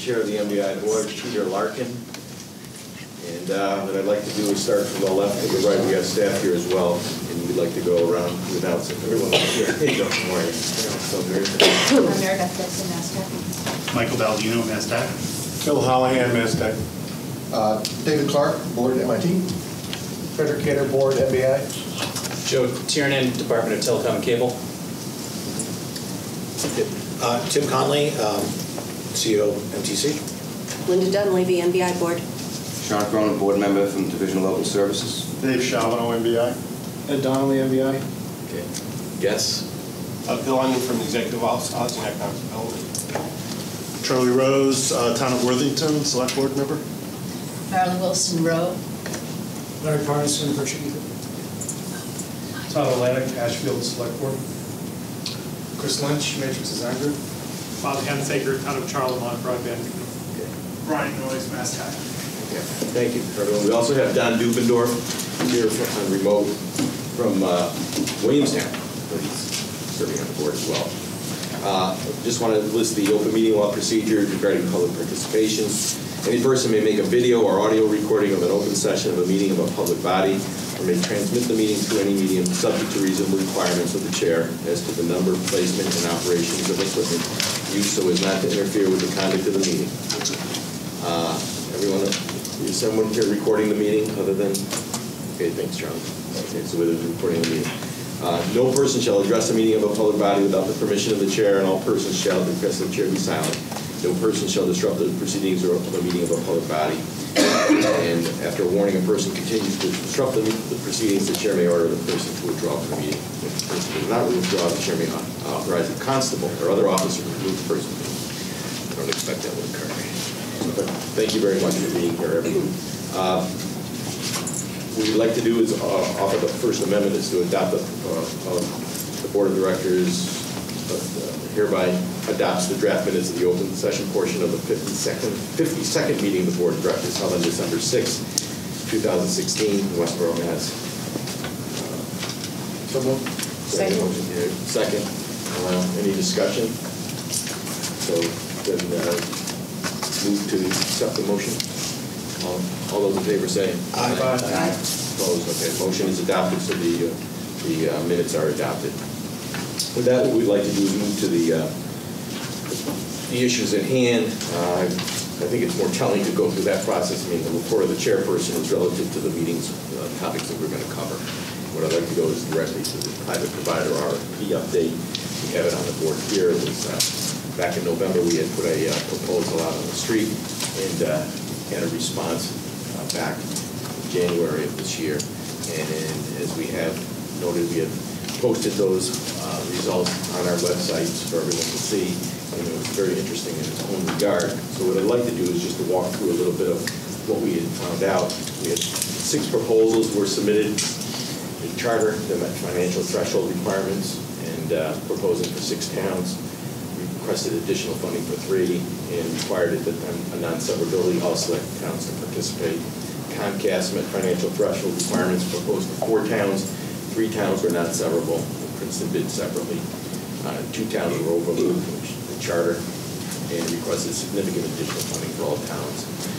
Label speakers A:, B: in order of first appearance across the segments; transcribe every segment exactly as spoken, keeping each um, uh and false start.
A: Chair of the M B I Board, Peter Larkin. And uh, what I'd like to do is start from the left to the right. We have staff here as well, and we'd like to go around to announce it. Everyone here. Hey, Doctor Moore. So very
B: I'm Mary Beth Dixon, MassTech.
C: Michael Baldino, MassTech.
D: Phil Hollahan, MassTech.
E: Uh, David Clark, Board M I T. Frederick Kader, Board M B I.
F: Joe Tiernan, Department of Telecom and Cable.
G: Uh, Tim Conley, um, C E O, M T C.
H: Linda Dunley, the M B I Board.
I: Sean Cronin, Board Member from Division of Local Services.
D: Dave Shavano, M B I.
E: Ed Donnelly, M B I.
A: Okay. Yes.
D: Uh, Bill Onion from the Executive Office, Housing and Economic Development. Charlie Rose, uh, Town of Worthington, Select Board Member.
B: Marilyn Wilson, Rowe.
J: Larry Parnison, Virginia. Todd Atlantic, Ashfield Select Board. Chris Lynch, Matrix Design Group.
C: Bob Hanfaker, Town of Charley, Broadband.
A: Okay.
C: Brian Noyes, MassTech.
A: Okay. Thank you, everyone. We also have Don Dubendorf here on remote from uh, Williamstown. He's serving on the board as well. Uh, just want to list the open meeting law procedures regarding public participation. Any person may make a video or audio recording of an open session of a meeting of a public body, or may transmit the meeting through any medium subject to reasonable requirements of the chair as to the number, placement, and operations of equipment used so as not to interfere with the conduct of the meeting. Uh, everyone, is someone here recording the meeting other than? Okay, thanks, Charlie. Okay, so we're recording the meeting. Uh, no person shall address the meeting of a public body without the permission of the chair, and all persons shall request the chair be silent. No person shall disrupt the proceedings or the meeting of a public body. And after warning, a person continues to disrupt the, the proceedings, the chair may order the person to withdraw from the meeting. If the person does not withdraw, the chair may authorize a constable or other officer to remove the person. I don't expect that will occur. But thank you very much for being here, everyone. Uh, what we'd like to do is uh, offer the First Amendment is to adopt the, uh, uh, the Board of Directors uh, hereby adopts the draft minutes of the open session portion of the fifty-second meeting of the Board of Directors held on December sixth, two thousand sixteen in Westborough, Mass. Uh,
E: So moved.
A: second. Motion here. Second. Uh, any discussion? So then uh, move to accept the motion. All, all those in favor say
G: Aye.
A: Aye. Aye. Opposed? Okay. Motion is adopted, so the uh, the uh, minutes are adopted. With that, what we'd like to do is move to the uh, the issues at hand. Uh, I think it's more telling to go through that process. I mean, the report of the chairperson is relative to the meeting's uh, topics that we're going to cover. What I'd like to go is directly to the private provider R F P update. We have it on the board here. It was, uh, back in November, we had put a uh, proposal out on the street and uh, had a response uh, back in January of this year. And, and as we have noted, we have posted those uh, results on our website for everyone to see, and it was very interesting in its own regard. So what I'd like to do is just to walk through a little bit of what we had found out. We had six proposals were submitted. The charter, the financial threshold requirements, and uh, proposing for six towns. We requested additional funding for three and required it that a non-severability all select towns to participate. Comcast met financial threshold requirements proposed for four towns. Three towns were not severable. Princeton bid separately. Uh, two towns were overruled from the charter and requested significant additional funding for all towns.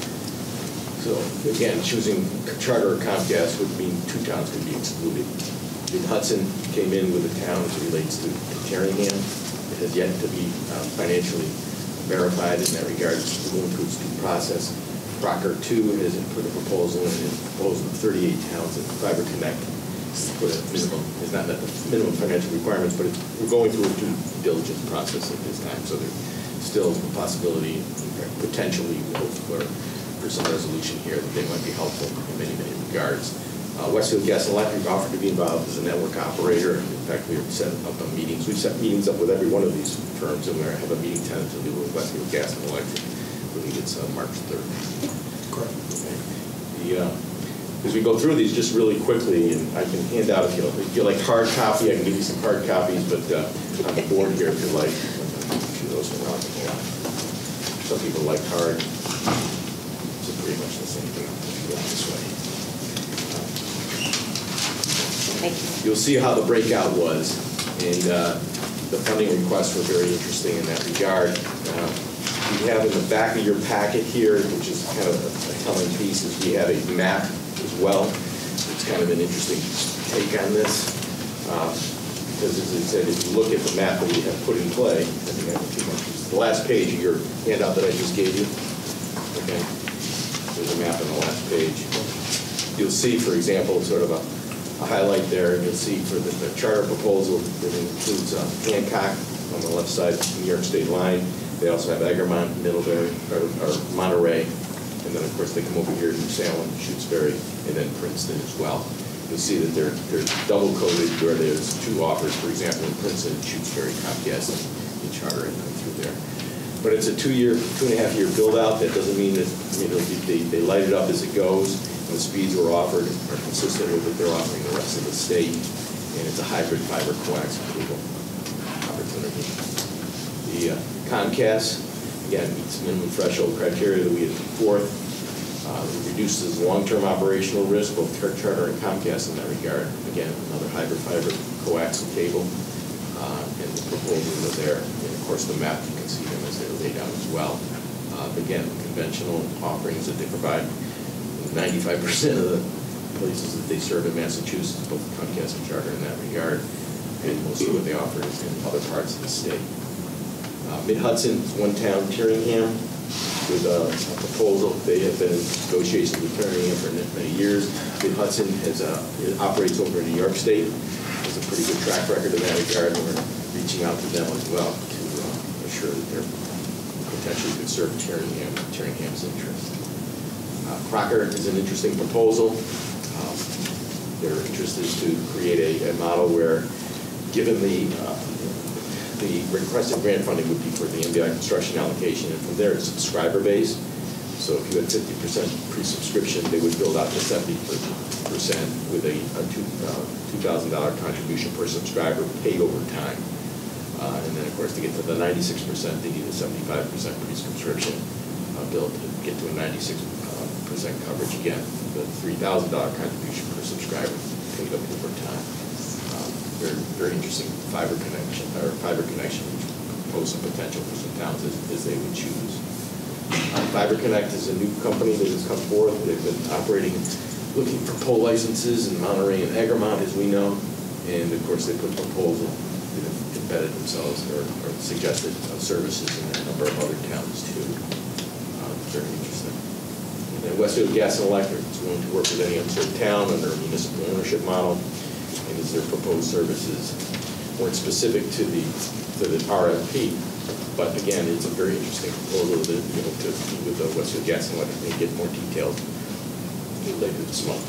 A: So again, choosing charter or Comcast would mean two towns could be excluded. Mid Hudson came in with a town as it relates to Terringham. It has yet to be uh, financially verified in that regard. It will include due process. Crocker two has put a proposal in, a proposal of thirty-eight towns in Fiber Connect. Put a minimum, it's not met the minimum financial requirements, but it's, we're going through a due diligence process at this time, so there's still a possibility, potentially, for, for some resolution here that they might be helpful in many, many regards. Uh, Westfield Gas and Electric offered to be involved as a network operator. In fact, we have set up on meetings. We've set meetings up with every one of these firms, and we have a meeting tentatively with Westfield Gas and Electric. I believe it's uh, March third. Correct. Okay. The, uh, As we go through these just really quickly, and I can hand out, if you, if you like hard copy, I can give you some hard copies, but uh, on the board here if you like. Shoot those around. Some people like hard. It's pretty much the same thing. Go this way.
H: Thank you.
A: You'll see how the breakout was, and uh, the funding requests were very interesting in that regard. Uh, we have in the back of your packet here, which is kind of a, a telling piece, is we have a map as well. It's kind of an interesting take on this. Uh, because as I said, if you look at the map that we have put in play, I think I have two more pieces. The last page of your handout that I just gave you, okay, there's a map on the last page. You'll see, for example, sort of a, a highlight there, and you'll see for the, the charter proposal that includes uh, Hancock on the left side, New York State line. They also have Egremont, Middlebury, or, or Monterey, and then of course they come over here to New Salem, Shutesbury, and then Princeton as well. You'll see that they're, they're double-coded where there's two offers, for example, in Princeton, Shutesbury, Comcast, and, and Charter, and through there. But it's a two-year, two-and-a-half-year build-out. That doesn't mean that, you know, they, they light it up as it goes. And the speeds we're offered are consistent with what they're offering the rest of the state, and it's a hybrid fiber coax cable opportunity. The uh, Comcast, again, meets minimum threshold criteria that we had before. Uh, it reduces long-term operational risk, both Charter and Comcast in that regard. Again, another hybrid fiber coaxial cable, uh, and the proposals are there. And of course, the map, you can see them as they're laid out as well. Uh, again, conventional offerings that they provide. ninety-five percent of the places that they serve in Massachusetts, both Comcast and Charter in that regard, and most of what they offer is in other parts of the state. Uh, Mid-Hudson is one town, Tyringham, with a, a proposal. They have been in negotiations with Tyringham for many years. Mid-Hudson has uh, it operates over in New York State. Has a pretty good track record in that regard, and we're reaching out to them as well to uh, assure that they're potentially could serve Tyringham, Tyringham's interest. Uh, Crocker is an interesting proposal. Um, their interest is to create a, a model where, given the uh, the requested grant funding would be for the M B I construction allocation, and from there it's subscriber based. So if you had fifty percent pre-subscription, they would build out to seventy percent with a, a two thousand dollars contribution per subscriber paid over time. Uh, and then of course to get to the ninety-six percent, they need a seventy-five percent pre-subscription uh, bill to get to a ninety-six percent coverage. Again, the three thousand dollars contribution per subscriber paid up over time. Very, very interesting fiber connection, or fiber connection, which poses some potential for some towns as, as they would choose. Uh, Fiber Connect is a new company that has come forth. They've been operating, looking for pole licenses in Monterey and Egremont, as we know, and of course they put a proposal that have embedded themselves or, or suggested uh, services in a number of other towns too. Uh, very interesting. And then Westfield Gas and Electric is willing to work with any unserved town under a municipal ownership model. And as their proposed services weren't specific to the to the R F P, but again, it's a very interesting proposal that, you know, to meet with the Westfield Gas and Electric and get more details later this month.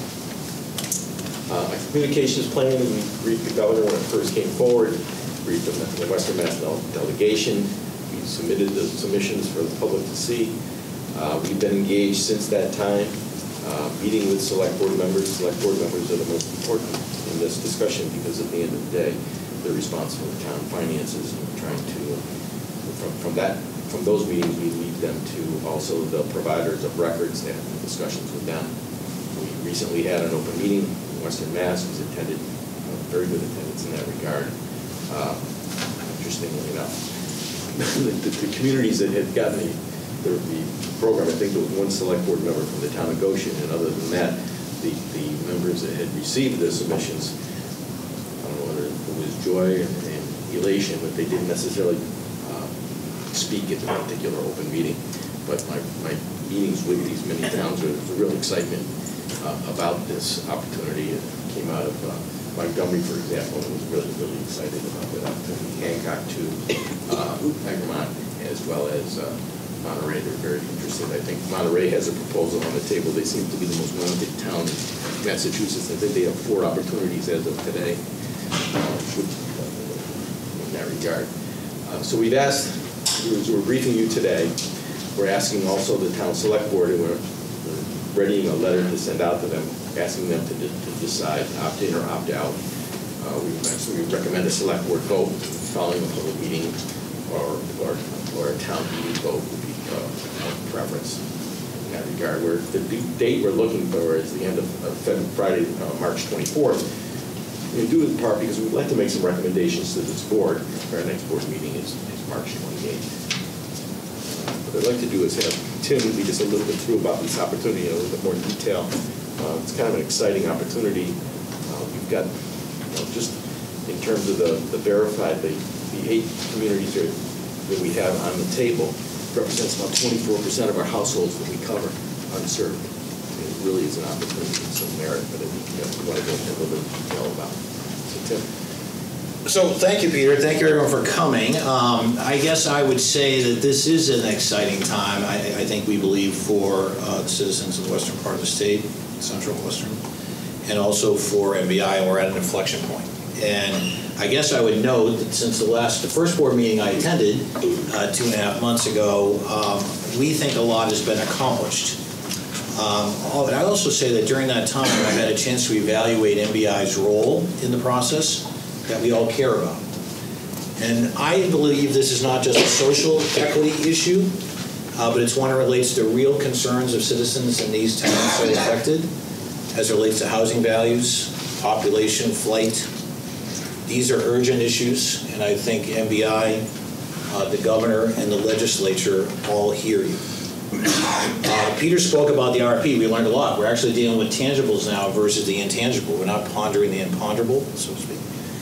A: Uh, communications plan, we briefed the governor when it first came forward, briefed the, the Western Mass delegation. We submitted the submissions for the public to see. Uh, we've been engaged since that time. Uh, meeting with select board members. Select board members are the most important in this discussion because at the end of the day, they're responsible for town finances, and we're trying to, uh, from, from that, from those meetings, we lead them to also the providers of records and have discussions with them. We recently had an open meeting in Western Mass, was attended, uh, very good attendance in that regard. Uh, interestingly enough, the, the, the communities that had gotten the, the, the program, I think there was one select board member from the town of Goshen, and other than that, the, the members that had received the submissions, I don't know whether it was joy and, and elation, but they didn't necessarily uh, speak at the particular open meeting. But my, my meetings with these many towns, there was a real excitement uh, about this opportunity. It came out of uh, Montgomery, for example, and was really, really excited about that opportunity. Hancock to uh, Egremont, as well as uh, Monterey. They're very interested. I think Monterey has a proposal on the table. They seem to be the most wanted town in Massachusetts. I think they have four opportunities as of today uh, in that regard. Uh, so we've asked, as we're briefing you today, we're asking also the town select board, and we're, we're readying a letter to send out to them, asking them to, to decide opt in or opt out. Uh, we actually recommend a select board vote following a public meeting, or, or, or a town meeting vote would be uh, preference in that regard. Where the date we're looking for is the end of uh, Friday, uh, March twenty-fourth. We do it in part because we'd like to make some recommendations to this board. Our next board meeting is, is March twenty-eighth. What I'd like to do is have Tim lead us a little bit through about this opportunity in a little bit more detail. Uh, it's kind of an exciting opportunity. Uh, we've got, you know, just in terms of the, the verified, the, the eight communities are, that we have on the table represents about twenty-four percent of our households that we cover unserved. It really is an opportunity and some merit, but it, you know, we want to go into a little bit of detail about. So, Tim.
G: So thank you, Peter. Thank you, everyone, for coming. Um, I guess I would say that this is an exciting time, I, I think we believe, for uh, the citizens of the western part of the state, central western, and also for M B I, and we're at an inflection point. And I guess I would note that since the last, the first board meeting I attended uh, two and a half months ago, um, we think a lot has been accomplished. Um, and I also say that during that time, I've had a chance to evaluate M B I's role in the process that we all care about. And I believe this is not just a social equity issue, uh, but it's one that relates to real concerns of citizens in these towns that are affected, as it relates to housing values, population, flight. These are urgent issues, and I think M B I, uh, the governor, and the legislature all hear you. Uh, Peter spoke about the R P. We learned a lot. We're actually dealing with tangibles now versus the intangible. We're not pondering the imponderable, so to speak.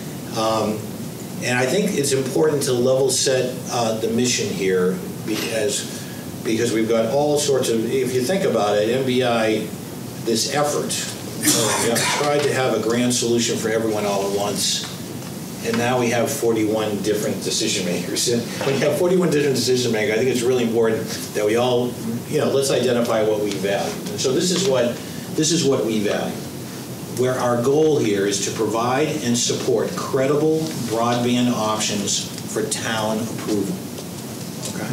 G: Um, and I think it's important to level set uh, the mission here because, because we've got all sorts of, if you think about it, M B I, this effort, uh, we have tried to have a grand solution for everyone all at once, and now we have forty-one different decision makers. And when you have forty-one different decision makers, I think it's really important that we all, you know, let's identify what we value. And so this is what, this is what we value. Where our goal here is to provide and support credible broadband options for town approval. Okay?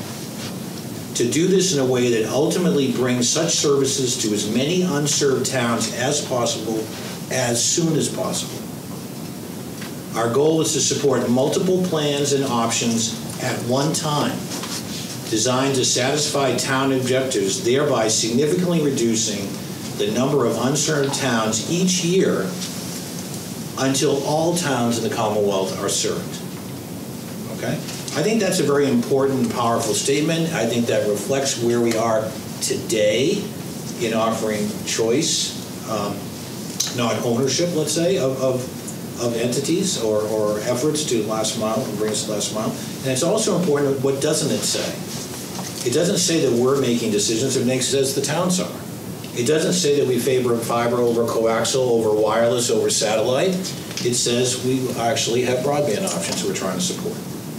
G: To do this in a way that ultimately brings such services to as many unserved towns as possible, as soon as possible. Our goal is to support multiple plans and options at one time, designed to satisfy town objectives, thereby significantly reducing the number of unserved towns each year until all towns in the Commonwealth are served. Okay? I think that's a very important and powerful statement. I think that reflects where we are today in offering choice, um, not ownership, let's say, of, of, of entities or, or efforts to last mile and bring us to last mile. And it's also important, what doesn't it say? It doesn't say that we're making decisions, it makes, says the towns are. It doesn't say that we favor fiber over coaxial, over wireless, over satellite. It says we actually have broadband options we're trying to support.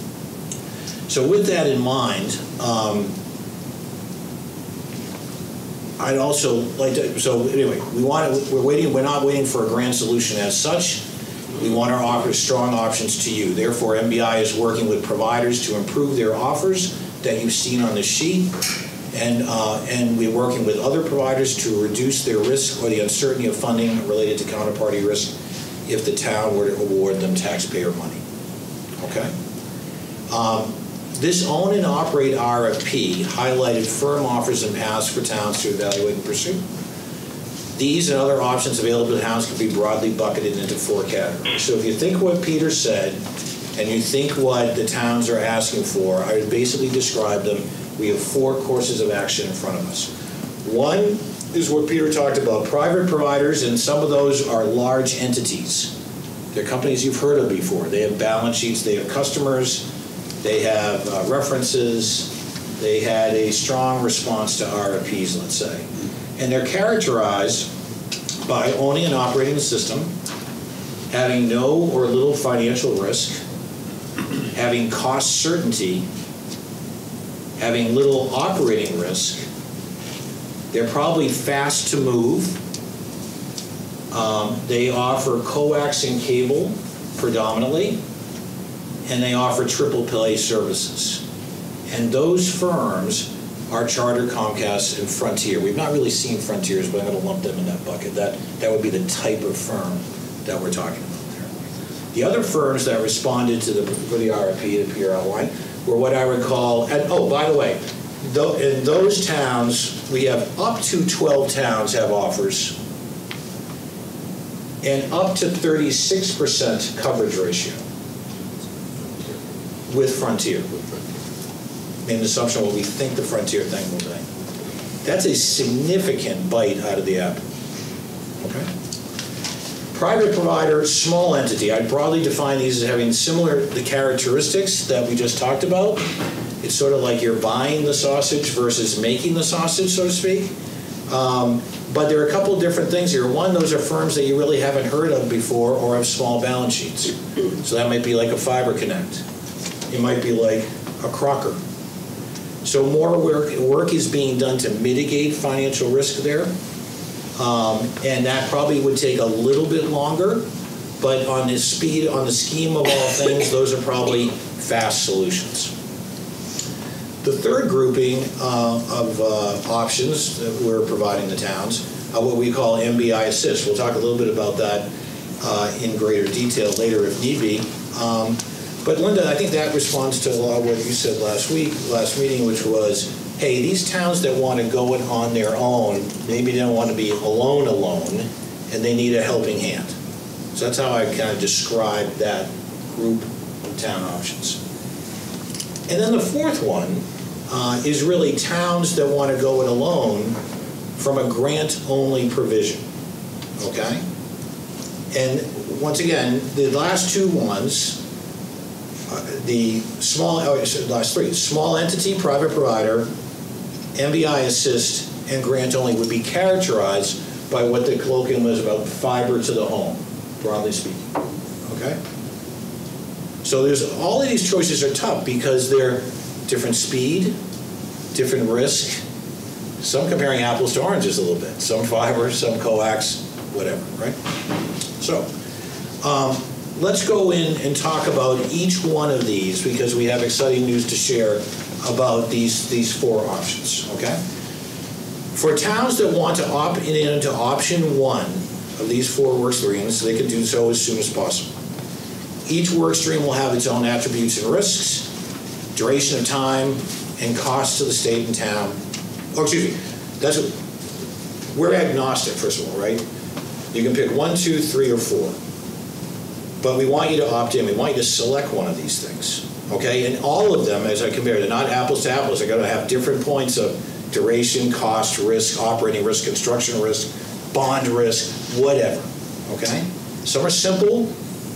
G: So with that in mind, um, I'd also like to, so anyway, we want to, we're waiting, we're not waiting for a grand solution as such. We want to offer strong options to you. Therefore, M B I is working with providers to improve their offers that you've seen on the sheet. And, uh, and we're working with other providers to reduce their risk or the uncertainty of funding related to counterparty risk if the town were to award them taxpayer money. Okay? Um, this own and operate R F P highlighted firm offers and paths for towns to evaluate and pursue. These and other options available to towns can be broadly bucketed into four categories. So if you think what Peter said and you think what the towns are asking for, I would basically describe them. We have four courses of action in front of us. One is what Peter talked about, private providers, and some of those are large entities. They're companies you've heard of before. They have balance sheets, they have customers, they have uh, references, they had a strong response to R F Ps, let's say. And they're characterized by owning and operating the system, having no or little financial risk, having cost certainty, having little operating risk. They're probably fast to move. Um, they offer coax and cable predominantly, and they offer triple play services. And those firms are Charter, Comcast, and Frontier. We've not really seen Frontiers, but I'm going to lump them in that bucket. That, that would be the type of firm that we're talking about there. The other firms that responded to the, for the R F P that Peter outlined were what I recall, and oh, by the way, th in those towns, we have up to twelve towns have offers, and up to thirty-six percent coverage ratio with Frontier. made an assumption of what we think the Frontier thing will be. That's a significant bite out of the apple. Okay? Private provider, small entity. I'd broadly define these as having similar the characteristics that we just talked about. It's sort of like you're buying the sausage versus making the sausage, so to speak. Um, but there are a couple of different things here. One, those are firms that you really haven't heard of before or have small balance sheets. So that might be like a Fiber Connect. It might be like a Crocker. So more work, work is being done to mitigate financial risk there. Um, and that probably would take a little bit longer, but on the speed, on the scheme of all things, those are probably fast solutions. The third grouping uh, of uh, options that we're providing the towns are what we call M B I Assist. We'll talk a little bit about that uh, in greater detail later if need be. Um, but Linda, I think that responds to a lot of what you said last week, last meeting, which was, hey, these towns that want to go it on their own, maybe they don't want to be alone alone, and they need a helping hand. So that's how I kind of describe that group of town options. And then the fourth one uh, is really towns that want to go it alone from a grant-only provision, okay? And once again, the last two ones, uh, the small, oh, last three, small entity, private provider, M B I Assist, and grant-only would be characterized by what the colloquium is about fiber to the home, broadly speaking, okay? So there's, all of these choices are tough because they're different speed, different risk, some comparing apples to oranges a little bit, some fiber, some coax, whatever, right? So um, let's go in and talk about each one of these because we have exciting news to share about these, these four options, okay? For towns that want to opt in into option one of these four work streams, they can do so as soon as possible. Each work stream will have its own attributes and risks, duration of time, and costs to the state and town. Oh, excuse me, that's what, we're agnostic, first of all, right? You can pick one, two, three, or four. But we want you to opt in. We want you to select one of these things, okay? And all of them, as I compare, they're not apples to apples. They're going to have different points of duration, cost, risk, operating risk, construction risk, bond risk, whatever, okay? Some are simple.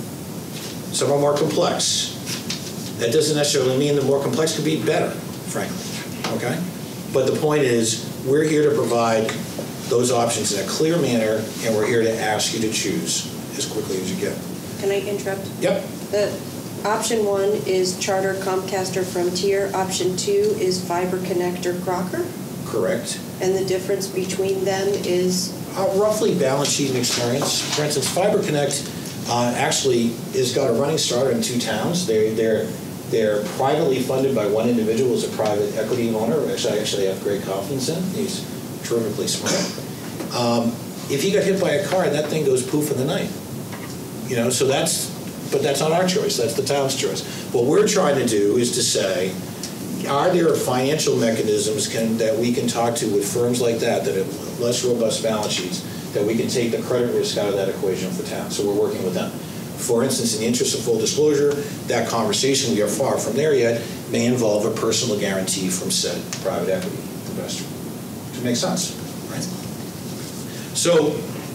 G: Some are more complex. That doesn't necessarily mean the more complex could be better, frankly, okay? But the point is, we're here to provide those options in a clear manner, and we're here to ask you to choose as quickly as you can.
H: Can I interrupt?
G: Yep.
H: The option one is Charter, Comcast, or Frontier. Option two is Fiber Connector, Crocker.
G: Correct.
H: And the difference between them is?
G: Uh, roughly balance sheet and experience. For instance, Fiber Connect uh, actually has got a running start in two towns. They're, they're, they're privately funded by one individual who's a private equity owner, which I actually have great confidence in. He's terrifically smart. Um, if he got hit by a car, that thing goes poof in the night. You know, so that's, but that's not our choice. That's the town's choice. What we're trying to do is to say, are there financial mechanisms can, that we can talk to with firms like that that have less robust balance sheets that we can take the credit risk out of that equation for town? So we're working with them. For instance, in the interest of full disclosure, that conversation, we are far from there yet, may involve a personal guarantee from said private equity investor. Which makes sense, right? So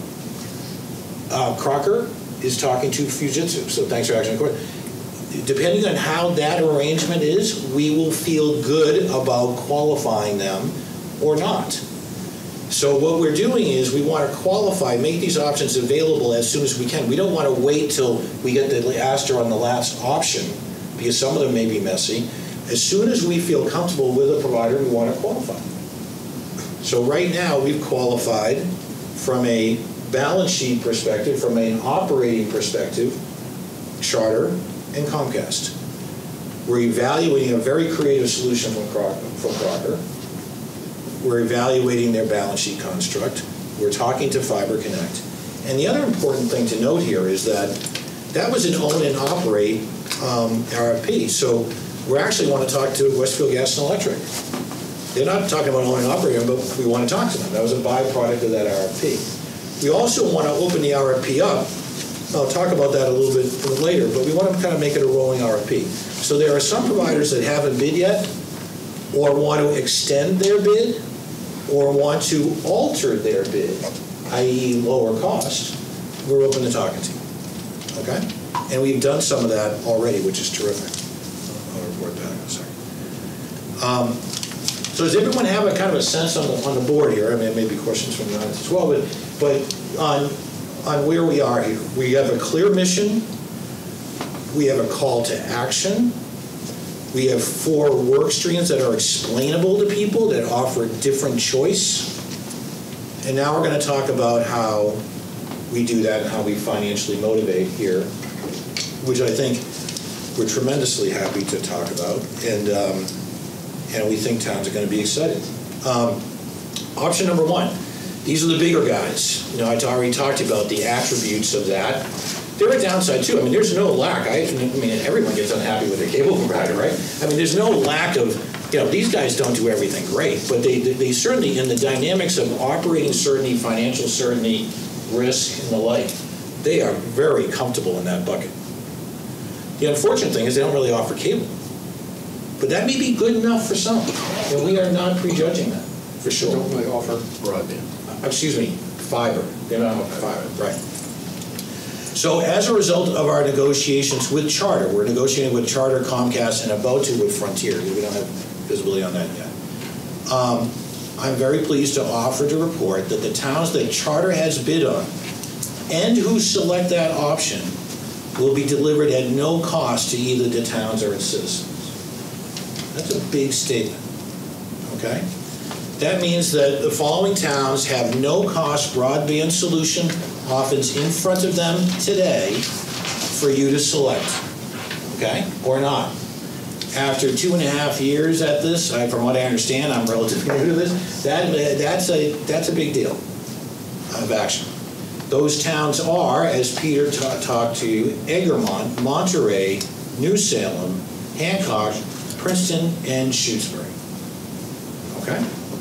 G: uh, Crocker is talking to Fujitsu, so thanks for asking the question. Depending on how that arrangement is, we will feel good about qualifying them or not. So what we're doing is we want to qualify, make these options available as soon as we can. We don't want to wait till we get the aster on the last option, because some of them may be messy. As soon as we feel comfortable with a provider, we want to qualify. So right now we've qualified from a balance sheet perspective, from an operating perspective, Charter and Comcast. We're evaluating a very creative solution from Crocker. From Crocker. We're evaluating their balance sheet construct. We're talking to Fiber Connect. And the other important thing to note here is that that was an own and operate um, R F P. So we actually want to talk to Westfield Gas and Electric. They're not talking about own and operating, but we want to talk to them. That was a byproduct of that R F P. We also want to open the R F P up. I'll talk about that a little bit later, but we want to kind of make it a rolling R F P. So there are some providers that haven't bid yet, or want to extend their bid, or want to alter their bid, that is lower cost, we're open to talking to you. Okay? And we've done some of that already, which is terrific. I'll report back in a second. Um, so does everyone have a kind of a sense on the, on the board here? I mean, maybe questions from the audience as well, but, but on, on where we are here. We have a clear mission. We have a call to action. We have four work streams that are explainable to people, that offer different choice. And now we're going to talk about how we do that and how we financially motivate here, which I think we're tremendously happy to talk about. And, um, and we think towns are going to be excited. Um, option number one, these are the bigger guys. You know, I already talked about the attributes of that. There are downside too. I mean, there's no lack. I, I mean, everyone gets unhappy with their cable provider, right? I mean, there's no lack of, you know, these guys don't do everything great, but they, they, they certainly, in the dynamics of operating certainty, financial certainty, risk, and the like, they are very comfortable in that bucket. The unfortunate thing is they don't really offer cable. But that may be good enough for some, and we are not prejudging that, for sure.
E: Don't really offer broadband.
G: Uh, excuse me, fiber. They're not offering fiber, right. So as a result of our negotiations with Charter, we're negotiating with Charter, Comcast, and about to with Frontier. We don't have visibility on that yet. Um, I'm very pleased to offer to report that the towns that Charter has bid on and who select that option will be delivered at no cost to either the towns or its citizens. That's a big statement, okay? That means that the following towns have no-cost broadband solution options in front of them today for you to select, okay, or not. After two and a half years at this, I, from what I understand, I'm relatively new to this, that, that's, a, that's a big deal of action. Those towns are, as Peter ta talked to you, Egremont, Monterey, New Salem, Hancock, Princeton, and Shutesbury. Okay?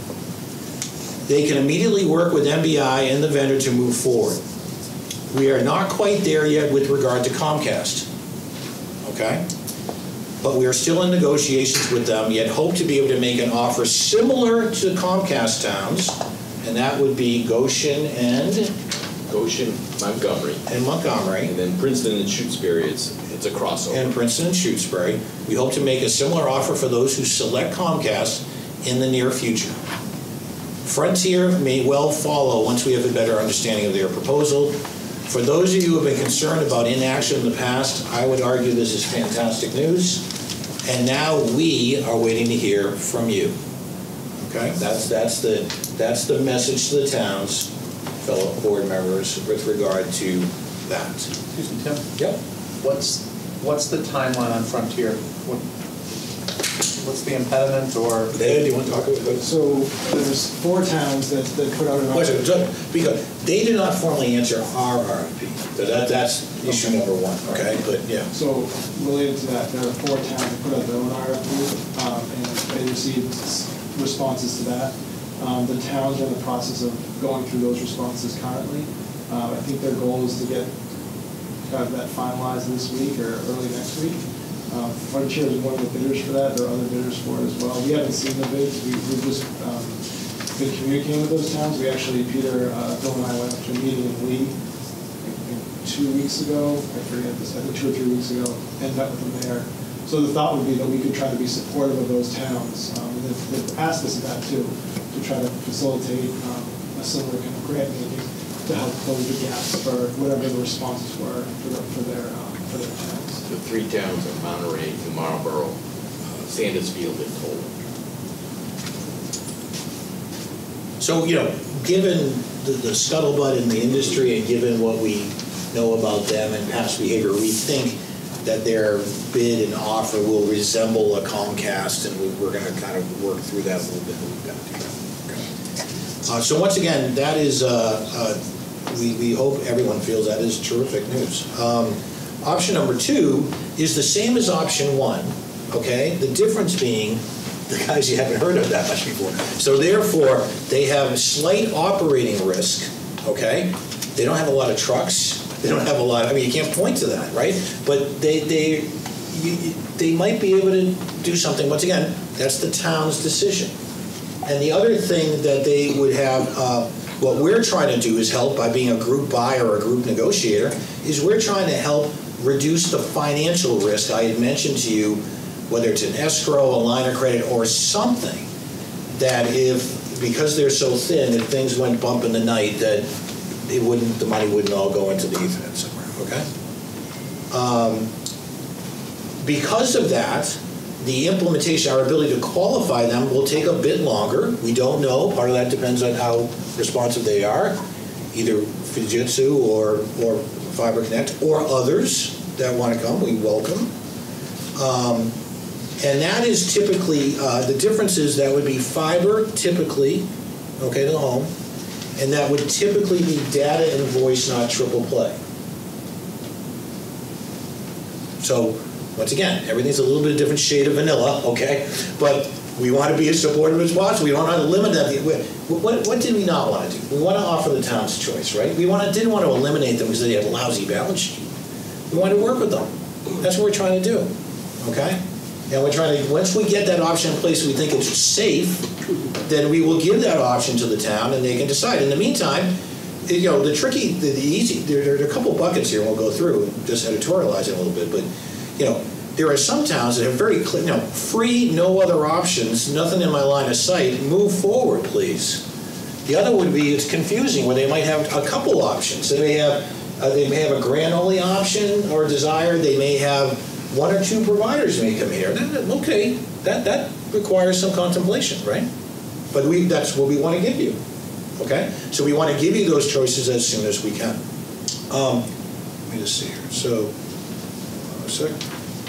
G: They can immediately work with M B I and the vendor to move forward. We are not quite there yet with regard to Comcast. Okay? But we are still in negotiations with them, yet hope to be able to make an offer similar to Comcast towns, and that would be Goshen and
A: Goshen, Montgomery.
G: And Montgomery.
A: And then Princeton and Shutesbury, it's, it's a crossover.
G: And Princeton and Shutesbury. We hope to make a similar offer for those who select Comcast in the near future. Frontier may well follow once we have a better understanding of their proposal. For those of you who have been concerned about inaction in the past, I would argue this is fantastic news. And now we are waiting to hear from you. Okay? That's, that's, the, that's the message to the towns, fellow board members, with regard to that.
E: Excuse me, Tim?
G: Yep.
E: What's, what's the timeline on Frontier? What, what's the impediment or?
G: Ed, do you want to talk about it?
K: So there's four towns that, that put out an
G: Wait,
K: R F P.
G: so, because they did not formally answer our R F P. So that, that's issue number one, okay? But yeah.
K: So related to that, there are four towns that put out their own R F P, um, and they received responses to that. Um, the towns are in the process of going through those responses currently. Uh, I think their goal is to get kind of that finalized this week or early next week. Um, Frontier is one of the bidders for that. There are other bidders for it as well. We haven't seen the bids. We, we've just um, been communicating with those towns. We actually, Peter, uh, Bill, and I went to a meeting in Lee two weeks ago. I forget this. I think two or three weeks ago. Ended up with them there. So the thought would be that we could try to be supportive of those towns. Um, and they've, they've asked us that too, to try to facilitate um, a similar kind of grant making to help close the gaps for whatever the responses were for, the, for their um, for their towns.
A: The three towns of Monterey, New Marlboro, uh, Sandusfield, and Tolan.
G: So, you know, given the, the scuttlebutt in the industry and given what we know about them and past behavior, we think that their bid and offer will resemble a Comcast, and we, we're going to kind of work through that a little bit. We've got to do that. Okay. Uh, so once again, that is, uh, uh, we, we hope everyone feels that is terrific news. Um, option number two is the same as option one, okay? The difference being the guys you haven't heard of that much before. So therefore, they have a slight operating risk, okay? They don't have a lot of trucks. They don't have a lot, I mean, you can't point to that, right? But they, they, you, they might be able to do something, once again, That's the town's decision. And the other thing that they would have, uh, what we're trying to do is help by being a group buyer or a group negotiator, is we're trying to help reduce the financial risk I had mentioned to you, whether it's an escrow, a line of credit, or something, that if, because they're so thin, if things went bump in the night, that it wouldn't, the money wouldn't all go into the Ethernet somewhere, okay? Um, because of that, the implementation, our ability to qualify them will take a bit longer. We don't know. Part of that depends on how responsive they are, either Fujitsu or, or FiberConnect or others that want to come. We welcome. Um, and that is typically, uh, the difference is that would be fiber typically, okay, to the home, and that would typically be data and voice, not triple play. So, once again, everything's a little bit different shade of vanilla, okay? But we want to be as supportive as possible. We don't want to limit that. What, what did we not want to do? We want to offer the town's choice, right? We want to, didn't want to eliminate them because they have a lousy balance sheet. We want to work with them. That's what we're trying to do, okay? And we're trying to, once we get that option in place, we think it's safe, then we will give that option to the town and they can decide. In the meantime, you know, the tricky, the, the easy, there, there are a couple buckets here, and we'll go through and just editorialize it a little bit, but you know, there are some towns that have very clear, you know, free, no other options, nothing in my line of sight, move forward, please. The other would be, it's confusing, where they might have a couple options. They may have, uh, they may have a grant-only option or desire. They may have one or two providers may come here. That, okay, that, that requires some contemplation, right? But we, that's what we want to give you, okay? So we want to give you those choices as soon as we can. Um, let me just see here. So, one second.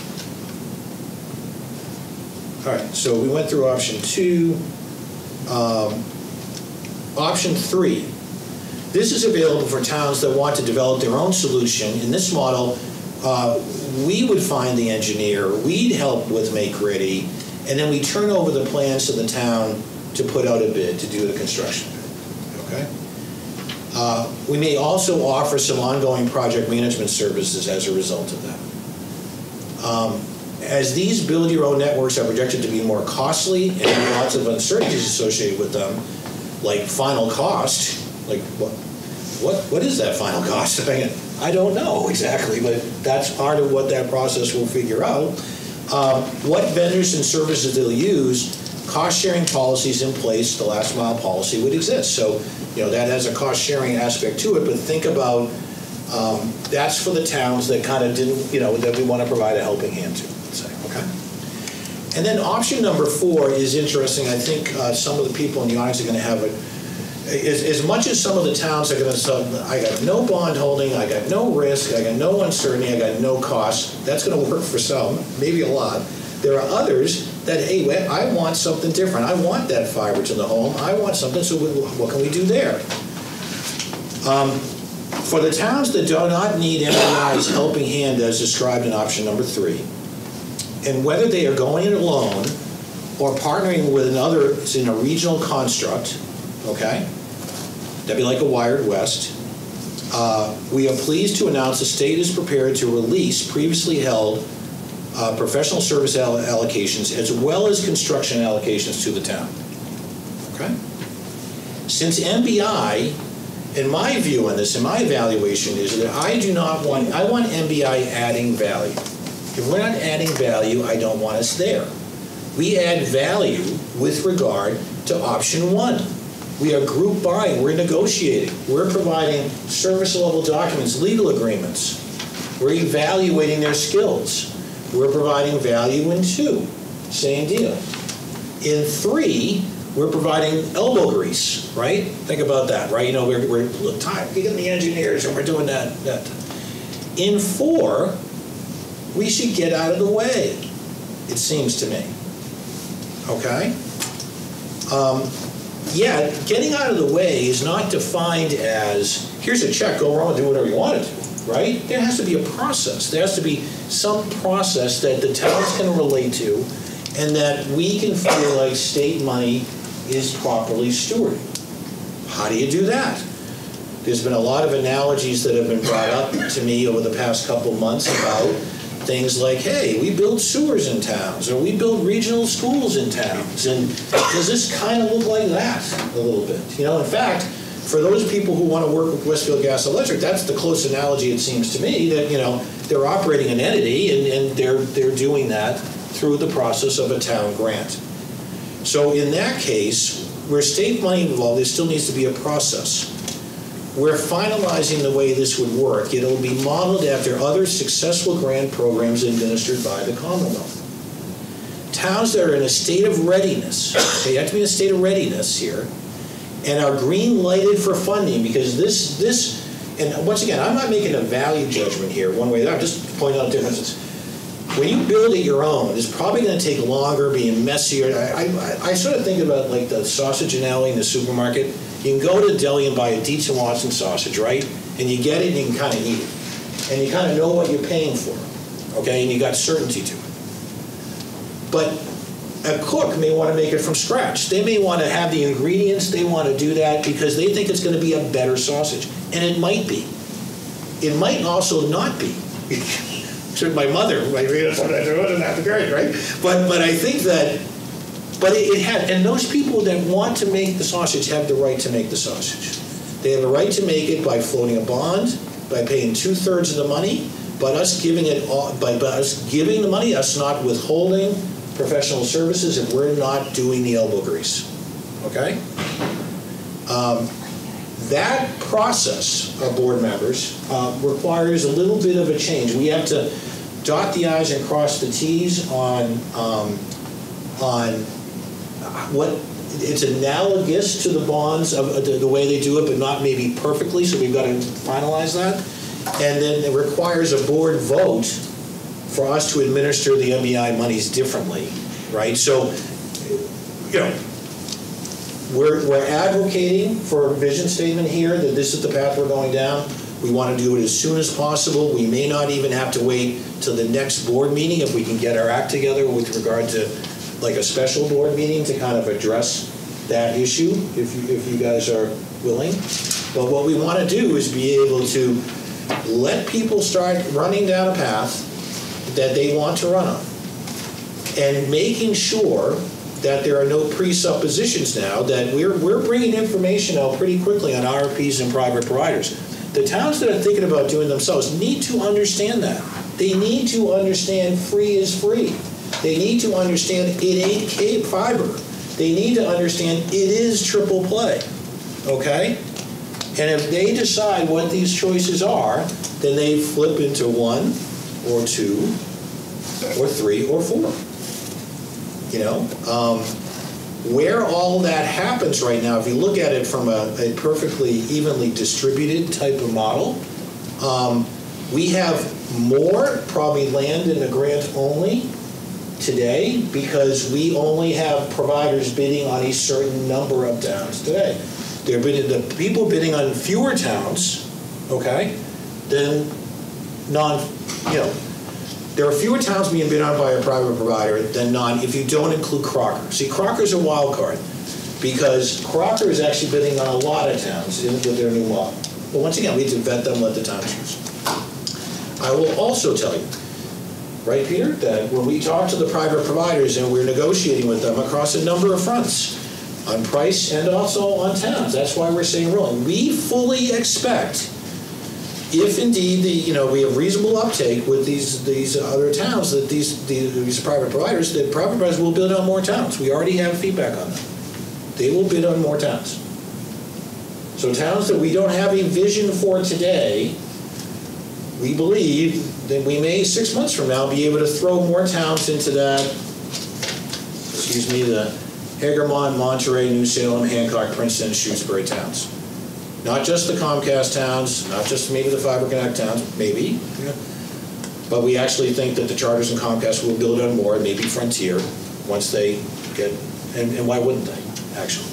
G: All right, so we went through option two. Um, option three. This is available for towns that want to develop their own solution. In this model, uh, we would find the engineer, we'd help with make ready, and then we turn over the plans to the town to put out a bid, to do the construction bid, okay? Uh, we may also offer some ongoing project management services as a result of that. Um, As these build-your-own networks are projected to be more costly and have lots of uncertainties associated with them, like final cost, like what, what, what is that final cost? I mean, I don't know exactly, but that's part of what that process will figure out. Um, what vendors and services they'll use, cost-sharing policies in place, the last mile policy would exist. So, you know, that has a cost-sharing aspect to it, but think about um, that's for the towns that kind of didn't, you know, that we want to provide a helping hand to. Okay. And then option number four is interesting. I think uh, some of the people in the audience are going to have it. As, as much as some of the towns are going to say, I got no bond holding, I got no risk, I got no uncertainty, I got no cost. That's going to work for some, maybe a lot. There are others that, hey, I want something different. I want that fiber to the home. I want something, so what can we do there? Um, for the towns that do not need M B I's helping hand as described in option number three, and whether they are going it alone or partnering with another in a regional construct, okay? That'd be like a Wired West. Uh, we are pleased to announce the state is prepared to release previously held uh, professional service all allocations as well as construction allocations to the town, okay? Since M B I, in my view on this, in my evaluation is that I do not want, I want M B I adding value. If we're not adding value, I don't want us there. We add value with regard to option one. We are group buying, we're negotiating, we're providing service level documents, legal agreements. We're evaluating their skills. We're providing value in two, same deal. In three, we're providing elbow grease, right? Think about that, right? You know, we're, we're look, time, we get the engineers and we're doing that, that. In four, we should get out of the way, it seems to me, okay? Um, yeah, getting out of the way is not defined as, here's a check, go around and do whatever you want to do, right? There has to be a process. There has to be some process that the towns can relate to and that we can feel like state money is properly stewarded. How do you do that? There's been a lot of analogies that have been brought up to me over the past couple months about things like, hey, we build sewers in towns, or we build regional schools in towns, and does this kind of look like that a little bit? You know, in fact, for those people who want to work with Westfield Gas and Electric, that's the close analogy, it seems to me, that, you know, they're operating an entity, and, and they're, they're doing that through the process of a town grant. So in that case, where state money involved, there still needs to be a process. We're finalizing the way this would work. It'll be modeled after other successful grant programs administered by the Commonwealth. Towns that are in a state of readiness, they have to be in a state of readiness here, and are green lighted for funding, because this, this, and once again, I'm not making a value judgment here one way or the other, I'm just pointing out differences. When you build it your own, it's probably going to take longer, being messier. I, I, I sort of think about like the sausage analogy in the supermarket. You can go to the deli and buy a Dietz and Watson sausage, right? And you get it and you can kind of eat it. And you kind of know what you're paying for, okay? And you got certainty to it. But a cook may want to make it from scratch. They may want to have the ingredients, they want to do that because they think it's going to be a better sausage. And it might be. It might also not be. So my mother, my wasn't that great, right? But but I think that, but it, it had, and those people that want to make the sausage have the right to make the sausage. They have a right to make it by floating a bond, by paying two thirds of the money, but us giving it all, by, by us giving the money, us not withholding professional services if we're not doing the elbow grease. Okay. Um, That process of board members uh, requires a little bit of a change. We have to dot the I's and cross the T's on um, on what it's analogous to the bonds of uh, the, the way they do it, but not maybe perfectly. So we've got to finalize that, and then it requires a board vote for us to administer the M B I monies differently, right? So, you know. We're, we're advocating for a vision statement here that this is the path we're going down. We want to do it as soon as possible. We may not even have to wait till the next board meeting if we can get our act together with regard to like a special board meeting to kind of address that issue if you, if you guys are willing. But what we want to do is be able to let people start running down a path that they want to run on, and making sure that there are no presuppositions now, that we're, we're bringing information out pretty quickly on R F Ps and private providers. The towns that are thinking about doing themselves need to understand that. They need to understand free is free. They need to understand it ain't Cape fiber. They need to understand it is triple play, okay? And if they decide what these choices are, then they flip into one or two or three or four. You know, um, where all that happens right now, if you look at it from a, a perfectly evenly distributed type of model, um, we have more probably land in the grant only today because we only have providers bidding on a certain number of towns today. They're bidding, the people bidding on fewer towns, okay, than non, you know, there are fewer towns being bid on by a private provider than non, if you don't include Crocker. See, Crocker's a wild card because Crocker is actually bidding on a lot of towns in, with their new law. But once again, we have to vet them, let the town choose. I will also tell you, right, Peter, that when we talk to the private providers and we're negotiating with them across a number of fronts, on price and also on towns, that's why we're saying rolling. We fully expect, if indeed the you know we have reasonable uptake with these these other towns, that these these, these private providers, that private providers will bid on more towns. We already have feedback on that. They will bid on more towns. So towns that we don't have a vision for today, we believe that we may six months from now be able to throw more towns into that. Excuse me, the Hagermont, Monterey, New Salem, Hancock, Princeton, Shrewsbury towns. Not just the Comcast towns, not just maybe the Fiber Connect towns, maybe, yeah. But we actually think that the Charters and Comcast will build on more, maybe Frontier, once they get, and, and why wouldn't they, actually?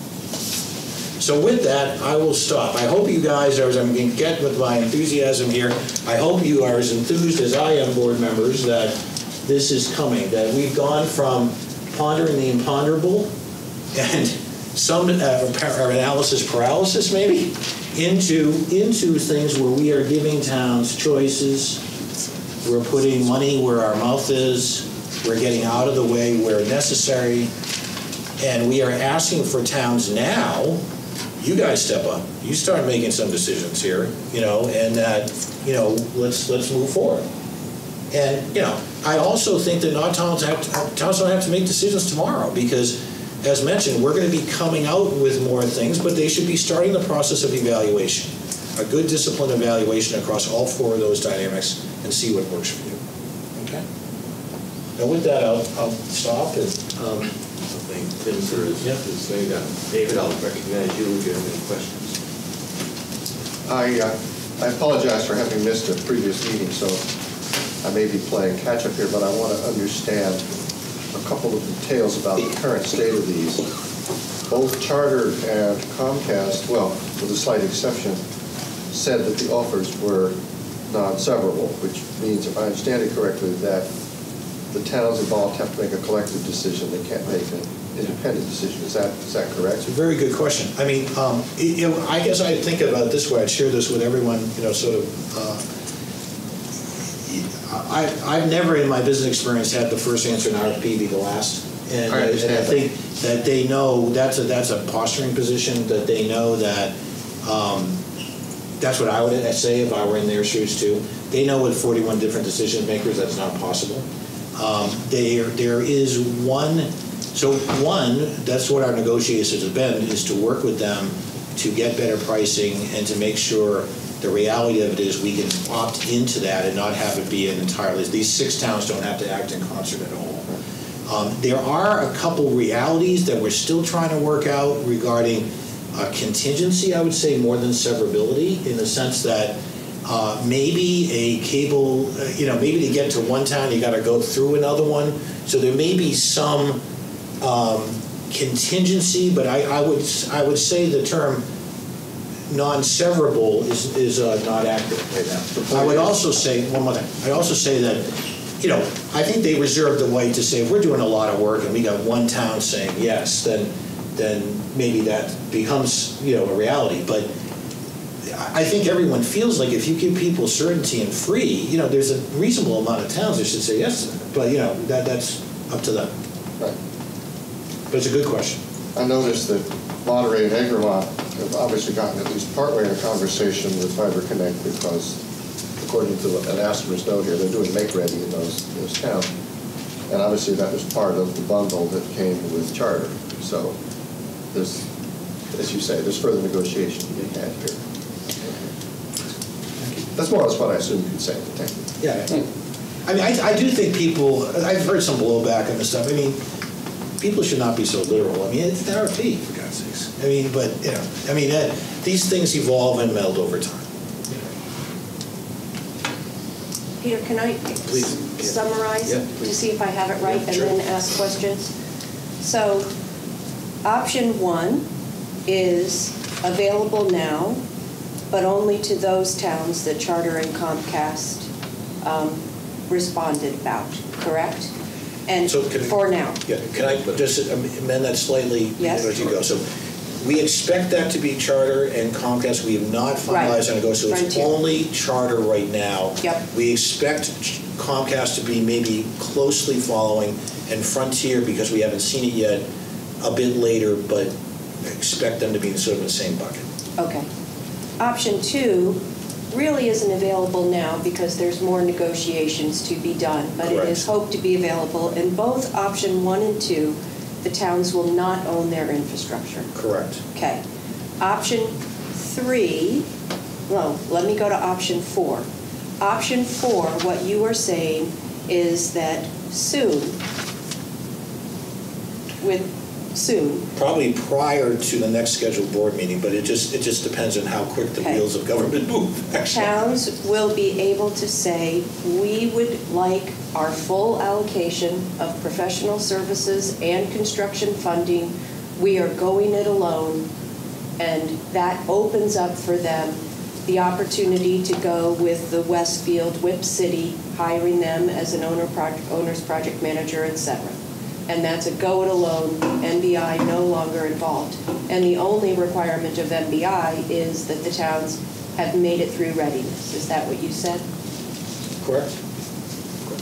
G: So with that, I will stop. I hope you guys are, as I'm going to get with my enthusiasm here, I hope you are as enthused as I am, board members, that this is coming, that we've gone from pondering the imponderable and some uh, analysis paralysis maybe into into things where we are giving towns choices We're putting money where our mouth is. We're getting out of the way where necessary. And we are asking for towns now, you guys step up. You start making some decisions here, you know, and that, you know, let's let's move forward. And, you know, I also think that not towns have to, towns don't have to make decisions tomorrow because, as mentioned, we're going to be coming out with more things, but they should be starting the process of evaluation. A good disciplined evaluation across all four of those dynamics and see what works for you. Okay? And with that, I'll, I'll stop and um,
A: Thank Tim for his,
G: yeah.
A: his thing. Uh, David, I'll recognize you if you have any questions.
L: I, uh, I apologize for having missed a previous meeting, so I may be playing catch-up here, but I want to understand a couple of details about the current state of these. Both Charter and Comcast, well, with a slight exception, said that the offers were non-severable, which means, if I understand it correctly, that the towns involved have to make a collective decision. They can't make an independent decision. Is that is that correct?
G: It's a very good question. I mean, um, it, you know, I guess I think about it this way. I'd share this with everyone, you know, sort of. Uh, I, I've never in my business experience had the first answer in R F P be the last. And
L: I,
G: and I
L: that.
G: think that they know that's a, that's a posturing position, that they know that um, that's what I would say if I were in their shoes too. They know with forty-one different decision makers that's not possible. Um, there, there is one, so one, that's what our negotiations have been, is to work with them to get better pricing and to make sure the reality of it is we can opt into that and not have it be an entirely, these six towns don't have to act in concert at all. Um, there are a couple realities that we're still trying to work out regarding uh, contingency, I would say, more than severability, in the sense that uh, maybe a cable, uh, you know, maybe to get to one town, you got to go through another one. So there may be some um, contingency, but I, I would I would say the term non-severable is, is uh, not accurate right now. I would also say, one more thing, I'd also say that, you know, I think they reserve the right to say, if we're doing a lot of work and we got one town saying yes, then then maybe that becomes, you know, a reality. But I think everyone feels like if you give people certainty and free, you know, there's a reasonable amount of towns that should say yes to it. But, you know, that that's up to them.
L: Right.
G: But it's a good question.
L: I noticed that Monterey and Egremont have obviously gotten at least partway in a conversation with Fiber Connect because, according to an asterisk note here, they're doing make-ready in those, those towns. And obviously that was part of the bundle that came with Charter. So there's, as you say, there's further negotiation to be had here. That's more or less what I assume you'd say. Thank you.
G: Yeah. I mean, I, I do think people, I've heard some blowback on this stuff. I mean, people should not be so literal. I mean, it's an R F P, for God's sakes. I mean, but, you know, I mean, uh, these things evolve and meld over time.
H: Peter, can I
G: Please.
H: summarize
G: Yeah,
H: to see if I have it right
G: Yeah,
H: and
G: sure.
H: then ask questions? So, option one is available now, but only to those towns that Charter and Comcast um, responded about, correct? And
G: So can I-
H: for now.
G: Yeah, can I just amend that slightly?
H: Yes.
G: As you go. So we expect that to be Charter and Comcast. We have not finalized on it, so it's
H: Frontier.
G: only Charter right now.
H: Yep.
G: We expect Comcast to be maybe closely following, and Frontier, because we haven't seen it yet, a bit later, but expect them to be sort of in the same bucket.
H: Okay. Option two really isn't available now because there's more negotiations to be done, but it is
G: Correct.
H: hoped to be available. In both option one and two, the towns will not own their infrastructure.
G: Correct.
H: Okay. Option three, well, let me go to option four. Option four, what you are saying is that soon, with soon,
G: Probably prior to the next scheduled board meeting, but it just it just depends on how quick the
H: Okay.
G: wheels of government move, actually.
H: towns will be able to say, we would like our full allocation of professional services and construction funding. We are going it alone, and that opens up for them the opportunity to go with the Westfield Whip City, hiring them as an owner project, owner's project manager, et cetera. And that's a go it alone, M B I no longer involved. And the only requirement of M B I is that the towns have made it through readiness. Is that what you said?
G: Correct.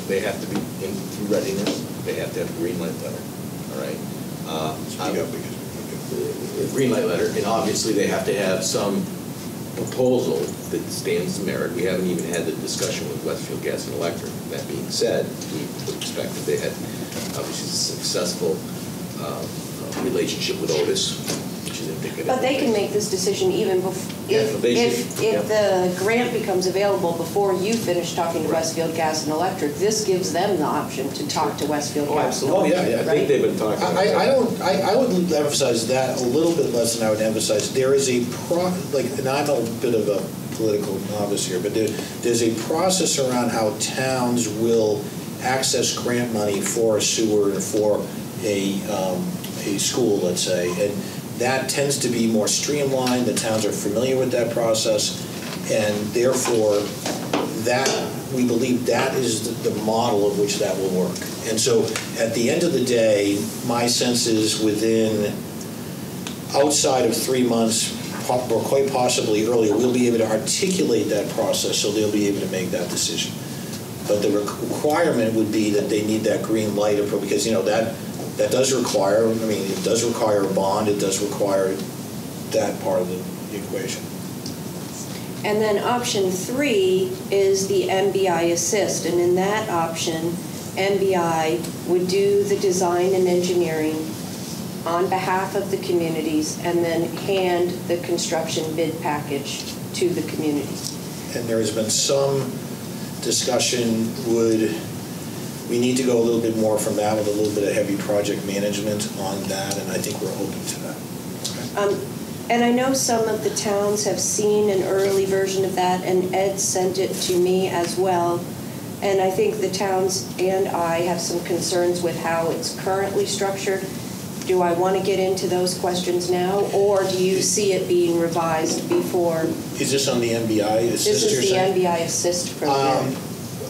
A: they have to be in through readiness, they have to have a green light letter, all right? Uh,
G: Speak up, because
A: a green light letter, and obviously they have to have some proposal that stands to merit. We haven't even had the discussion with Westfield Gas and Electric. That being said, we would expect that they had obviously a successful uh, relationship with Otis, which is indicative.
H: But they can make this decision even before,
A: Yeah,
H: if,
A: they
H: if,
A: should,
H: if
A: yeah.
H: the grant becomes available before you finish talking to
A: Right.
H: Westfield Gas and Electric, this gives them the option to talk to Westfield
A: Oh,
H: Gas and
A: absolutely.
H: Electric,
A: Oh, yeah, yeah. I
H: right?
A: think they've been talking about
G: I,
A: that.
G: I don't, I, I would emphasize that a little bit less than I would emphasize. There is a pro, like, and I'm a bit of a political novice here, but there, there's a process around how towns will access grant money for a sewer or for a, um, a school, let's say, and that tends to be more streamlined. The towns are familiar with that process, and therefore, that, we believe that is the, the model of which that will work. And so, at the end of the day, my sense is within, outside of three months, or quite possibly earlier, we'll be able to articulate that process so they'll be able to make that decision. But the requirement would be that they need that green light approach, because, you know, that that does require, I mean, it does require a bond, it does require that part of the equation.
H: And then option three is the M B I Assist, and in that option, M B I would do the design and engineering on behalf of the communities and then hand the construction bid package to the community.
G: And there has been some discussion, would we need to go a little bit more from that with a little bit of heavy project management on that, and I think we're open to that.
H: Um, and I know some of the towns have seen an early version of that, and Ed sent it to me as well. And I think the towns and I have some concerns with how it's currently structured. Do I want to get into those questions now, or do you see it being revised before?
G: Is this on the M B I Assist?
H: This is
G: you're
H: the
G: saying?
H: M B I Assist program.
G: Um,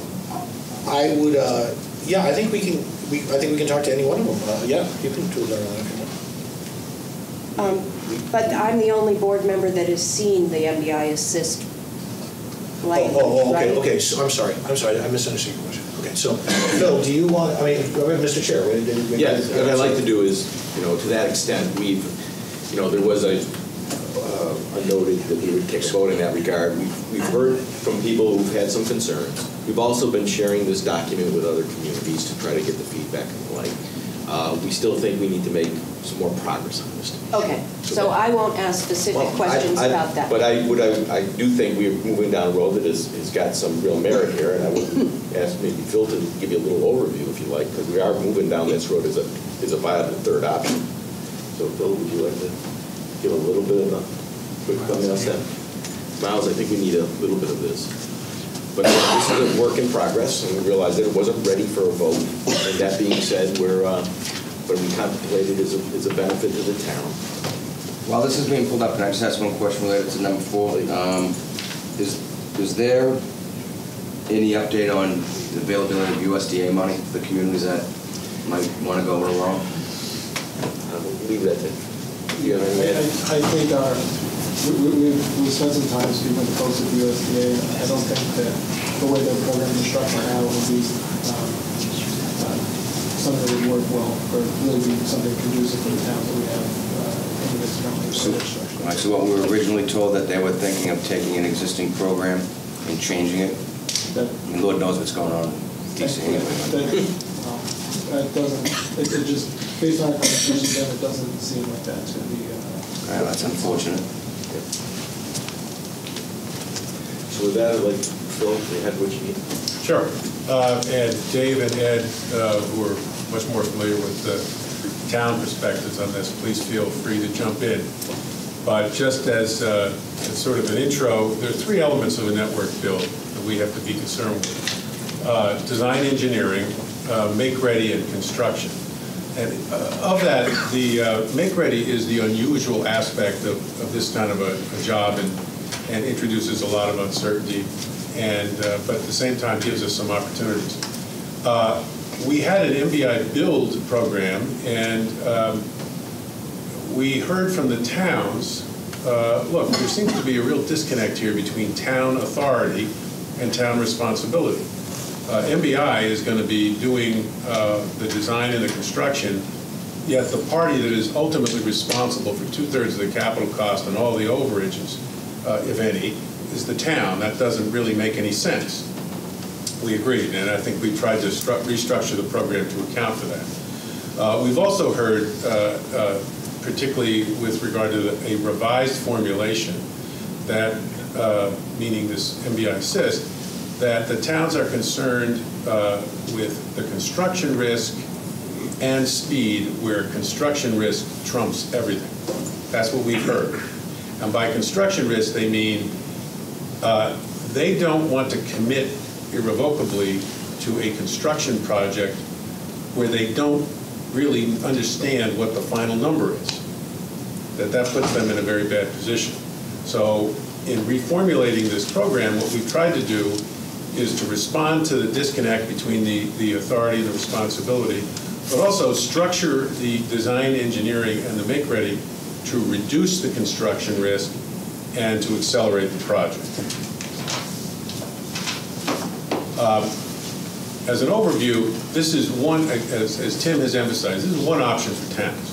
G: I would, uh, yeah, I think we can. We, I think we can talk to any one of them. Uh, yeah, you can do that if you want.
H: Um, but I'm the only board member that has seen the M B I Assist language,
G: Oh, oh, oh, okay,
H: right?
G: okay. So I'm sorry. I'm sorry. I misunderstood your question. Okay, so Phil, do you want? I mean, Mister Chair. Did, did, did,
A: Yes, what I'd like to do is, you know, to that extent, we've, you know, there was a, uh, a noted that we would take a vote in that regard. We've, we've heard from people who've had some concerns. We've also been sharing this document with other communities to try to get the feedback and the like. Uh, we still think we need to make some more progress on this.
H: Okay, so I won't ask specific
A: Well,
H: questions
A: I- I-
H: about that.
A: But I, would I, I do think we're moving down a road that has, has got some real merit here, and I would ask maybe Phil to give you a little overview, if you like, because we are moving down this road as a, as a viable third option. So Phil, would you like to give a little bit of a quick comment on that? Miles, I think we need a little bit of this. But this is a work in progress, and we realized that it wasn't ready for a vote. And that being said, we're, uh, but we contemplated as a, as a benefit to the town.
I: While this is being pulled up, can I just ask one question related to number four? Um, is, is there any update on the availability of U S D A money for the communities that might want to go along?
A: I'll leave that to you. Have any-
K: I, I think our, we, we, we spent some time speaking with the folks at the U S D A. I don't think that the way the program is structured now would be um, uh, something that would work well, or really be something conducive for the towns that we have uh, in this currently
I: So,
K: structure.
I: all right, so what we were originally told that they were thinking of taking an existing program and changing it.
K: That,
I: I mean, Lord knows what's going on in D C anyway.
K: that, well, that doesn't, it, it just, based on our conversations, then it doesn't seem like that's going to be. Uh,
I: All right, that's unfortunate.
A: So with that, I'd like, Phil, you had what you need.
M: Sure. Uh, and Dave and Ed, uh, who are much more familiar with the town perspectives on this, please feel free to jump in. But just as, uh, as sort of an intro, there are three elements of a network build that we have to be concerned with. Uh, design engineering, uh, make-ready, and construction. And uh, of that, the uh, make-ready is the unusual aspect of, of this kind of a, a job, and, and introduces a lot of uncertainty, and uh, but at the same time gives us some opportunities. Uh, we had an M B I build program, and um, we heard from the towns, uh, look, there seems to be a real disconnect here between town authority and town responsibility. uh, M B I is going to be doing uh, the design and the construction, yet the party that is ultimately responsible for two-thirds of the capital cost and all the overages, uh, if any, is the town. That doesn't really make any sense. We agreed, and I think we tried to restructure the program to account for that. Uh, we've also heard, uh, uh, particularly with regard to the, a revised formulation, that, uh, meaning this M B I Assist, that the towns are concerned uh, with the construction risk and speed, where construction risk trumps everything. That's what we've heard. And by construction risk, they mean uh, they don't want to commit irrevocably to a construction project where they don't really understand what the final number is. That that puts them in a very bad position. So in reformulating this program, what we've tried to do is to respond to the disconnect between the, the authority and the responsibility, but also structure the design, engineering, and the make-ready to reduce the construction risk and to accelerate the project. Um, as an overview, this is one, as, as Tim has emphasized, this is one option for towns.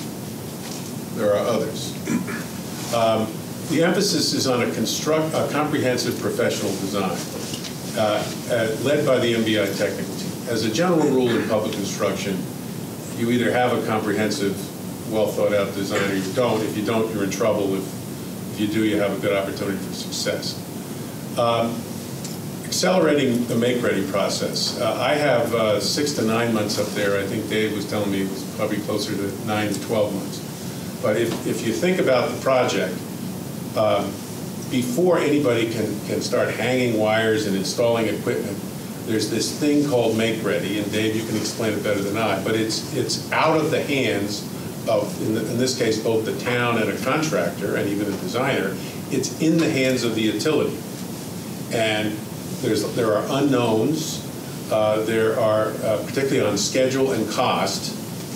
M: There are others. Um, the emphasis is on a, construct, a comprehensive professional design, uh, uh, led by the M B I technical team. As a general rule in public construction, you either have a comprehensive, well-thought-out design or you don't. If you don't, you're in trouble. If, if you do, you have a good opportunity for success. Um, accelerating the make-ready process. Uh, I have uh, six to nine months up there. I think Dave was telling me it was probably closer to nine to twelve months. But if, if you think about the project, um, before anybody can, can start hanging wires and installing equipment, there's this thing called make-ready, and Dave, you can explain it better than I, but it's, it's out of the hands of, in, the, in this case, both the town and a contractor and even a designer. It's in the hands of the utility. And there's, there are unknowns. Uh, there are, uh, particularly on schedule and cost.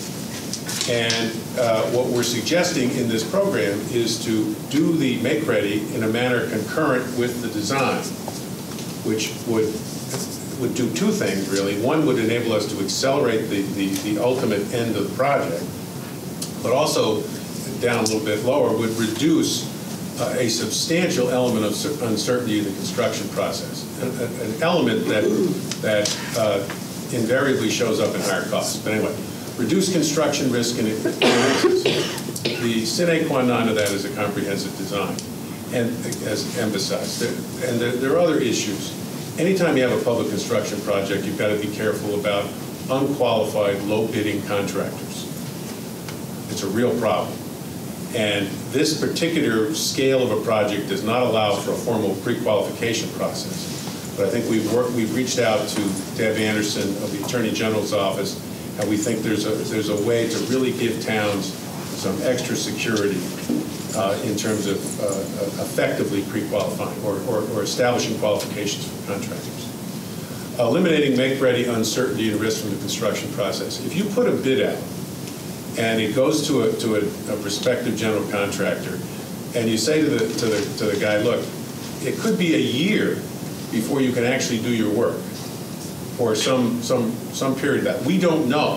M: And uh, what we're suggesting in this program is to do the make-ready in a manner concurrent with the design, which would would do two things, really. One would enable us to accelerate the, the, the ultimate end of the project, but also, down a little bit lower, would reduce uh, a substantial element of uncertainty in the construction process, an, an element that, that uh, invariably shows up in higher costs. But anyway, reduce construction risk and the sine qua non of that is a comprehensive design, and as emphasized. There, and there, there are other issues. Anytime you have a public construction project, you've got to be careful about unqualified, low-bidding contractors. It's a real problem. And this particular scale of a project does not allow for a formal pre-qualification process. But I think we've worked, we've reached out to Deb Anderson of the Attorney General's office, and we think there's a, there's a way to really give towns some extra security uh, in terms of uh, effectively pre-qualifying or, or, or establishing qualifications for contractors. Eliminating make-ready uncertainty and risk from the construction process. If you put a bid out and it goes to a, to a, a prospective general contractor, and you say to the, to, the, to the guy, look, it could be a year before you can actually do your work, or some, some, some period that we don't know.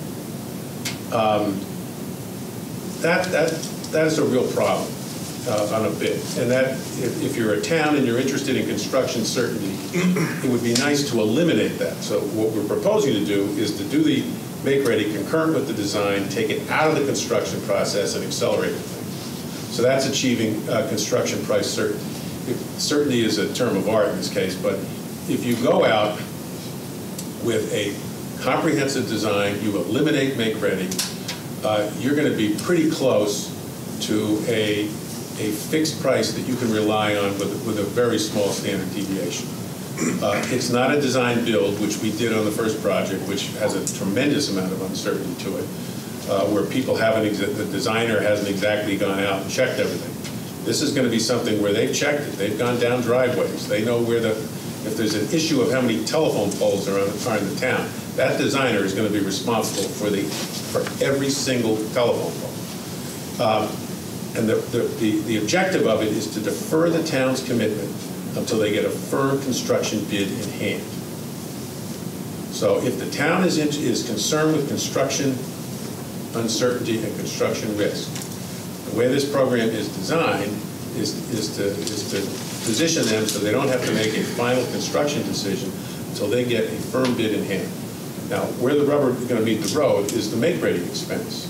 M: Um, that, that, that is a real problem uh, on a bid. And that, if, if you're a town and you're interested in construction certainty, it would be nice to eliminate that. So what we're proposing to do is to do the make-ready concurrent with the design, take it out of the construction process and accelerate the thing. So that's achieving uh, construction price certainty. It, certainty is a term of art in this case, but if you go out with a comprehensive design, you eliminate make-ready, uh, you're going to be pretty close to a, a fixed price that you can rely on with, with a very small standard deviation. Uh, it's not a design build, which we did on the first project, which has a tremendous amount of uncertainty to it, uh, where people haven't, the designer hasn't exactly gone out and checked everything. This is going to be something where they've checked it. They've gone down driveways. They know where the, if there's an issue of how many telephone poles are, on, are in the town, that designer is going to be responsible for the for every single telephone pole. Um, and the, the, the, the objective of it is to defer the town's commitment until they get a firm construction bid in hand. So if the town is, in, is concerned with construction uncertainty and construction risk, the way this program is designed is, is, to, is to position them so they don't have to make a final construction decision until they get a firm bid in hand. Now, where the rubber is going to meet the road is the make-ready expense.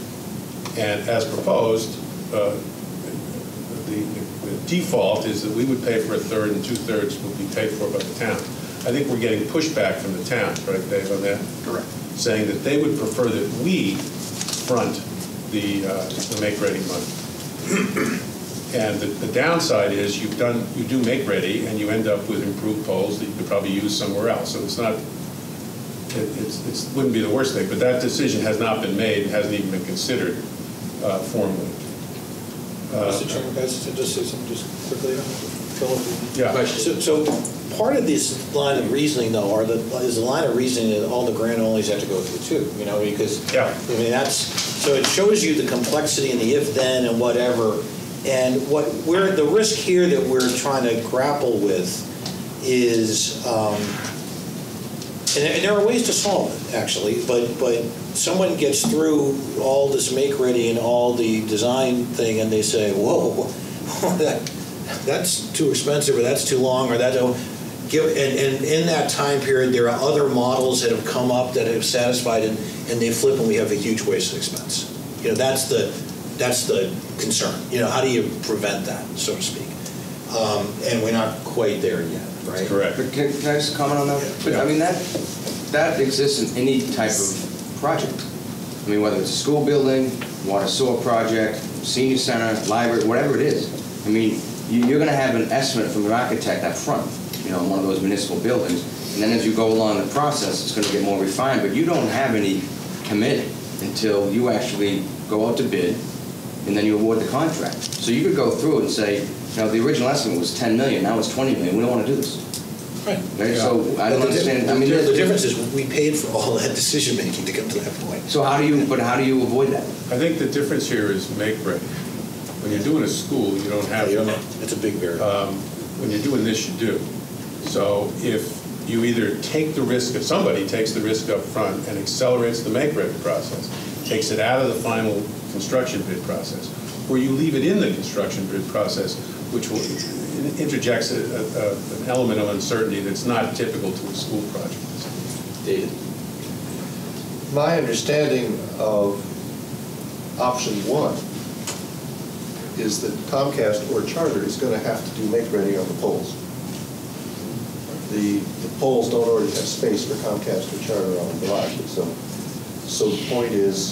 M: And as proposed, uh, the, the, the default is that we would pay for a third and two-thirds would be paid for by the town. I think we're getting pushback from the town, right, Dave, on that?
E: Correct.
M: Saying that they would prefer that we front the, uh, the make-ready money. And the, the downside is you've done, you do make-ready and you end up with improved poles that you could probably use somewhere else. So it's not, it it's, it's, wouldn't be the worst thing, but that decision has not been made, and hasn't even been considered uh, formally. Uh,
G: Mister Chairman, can I just just say something just quickly? Philip?
M: Yeah.
G: So, so part of this line of reasoning, though, are the, is the line of reasoning that all the grant onlys have to go through too, you know, because,
M: yeah.
G: I mean, that's, so it shows you the complexity and the if-then and whatever, and what we're, the risk here that we're trying to grapple with is, um, and, and there are ways to solve it, actually, but, but someone gets through all this make-ready and all the design thing, and they say, whoa, that, that's too expensive, or that's too long, or that don't give. And, and in that time period, there are other models that have come up that have satisfied, and, and they flip, and we have a huge waste of expense. You know, that's the that's the concern. You know, how do you prevent that, so to speak? Um, and we're not quite there yet, right?
M: That's correct.
I: But can, can I just comment on that?
G: Yeah.
I: But I mean, that that exists in any type of project. I mean, whether it's a school building, water sewer project, senior center, library, whatever it is. I mean, you, you're going to have an estimate from your architect up front, you know, in one of those municipal buildings. And then as you go along the process, it's going to get more refined. But you don't have any commit until you actually go out to bid, and then you award the contract. So you could go through and say, you know, the original estimate was ten million, now it's twenty million. We don't want to do this.
G: Right.
I: Right?
G: Yeah.
I: So I don't
G: But the,
I: understand. I mean,
G: the, the difference is we paid for all that decision making to come to that point.
I: So how do you? But how do you avoid that?
M: I think the difference here is make-ready. When you're doing a school, you don't have.
G: Yeah, you don't, it's a big variable.
M: Um, when you're doing this, you do. So if you either take the risk, if somebody takes the risk up front and accelerates the make-ready process, takes it out of the final construction bid process, or you leave it in the construction bid process, which will, interjects a, a, an element of uncertainty that's not typical to a school project.
G: David?
L: My understanding of option one is that Comcast or Charter is going to have to do make-ready on the poles. The, the poles don't already have space for Comcast or Charter on the garages. So, so the point is,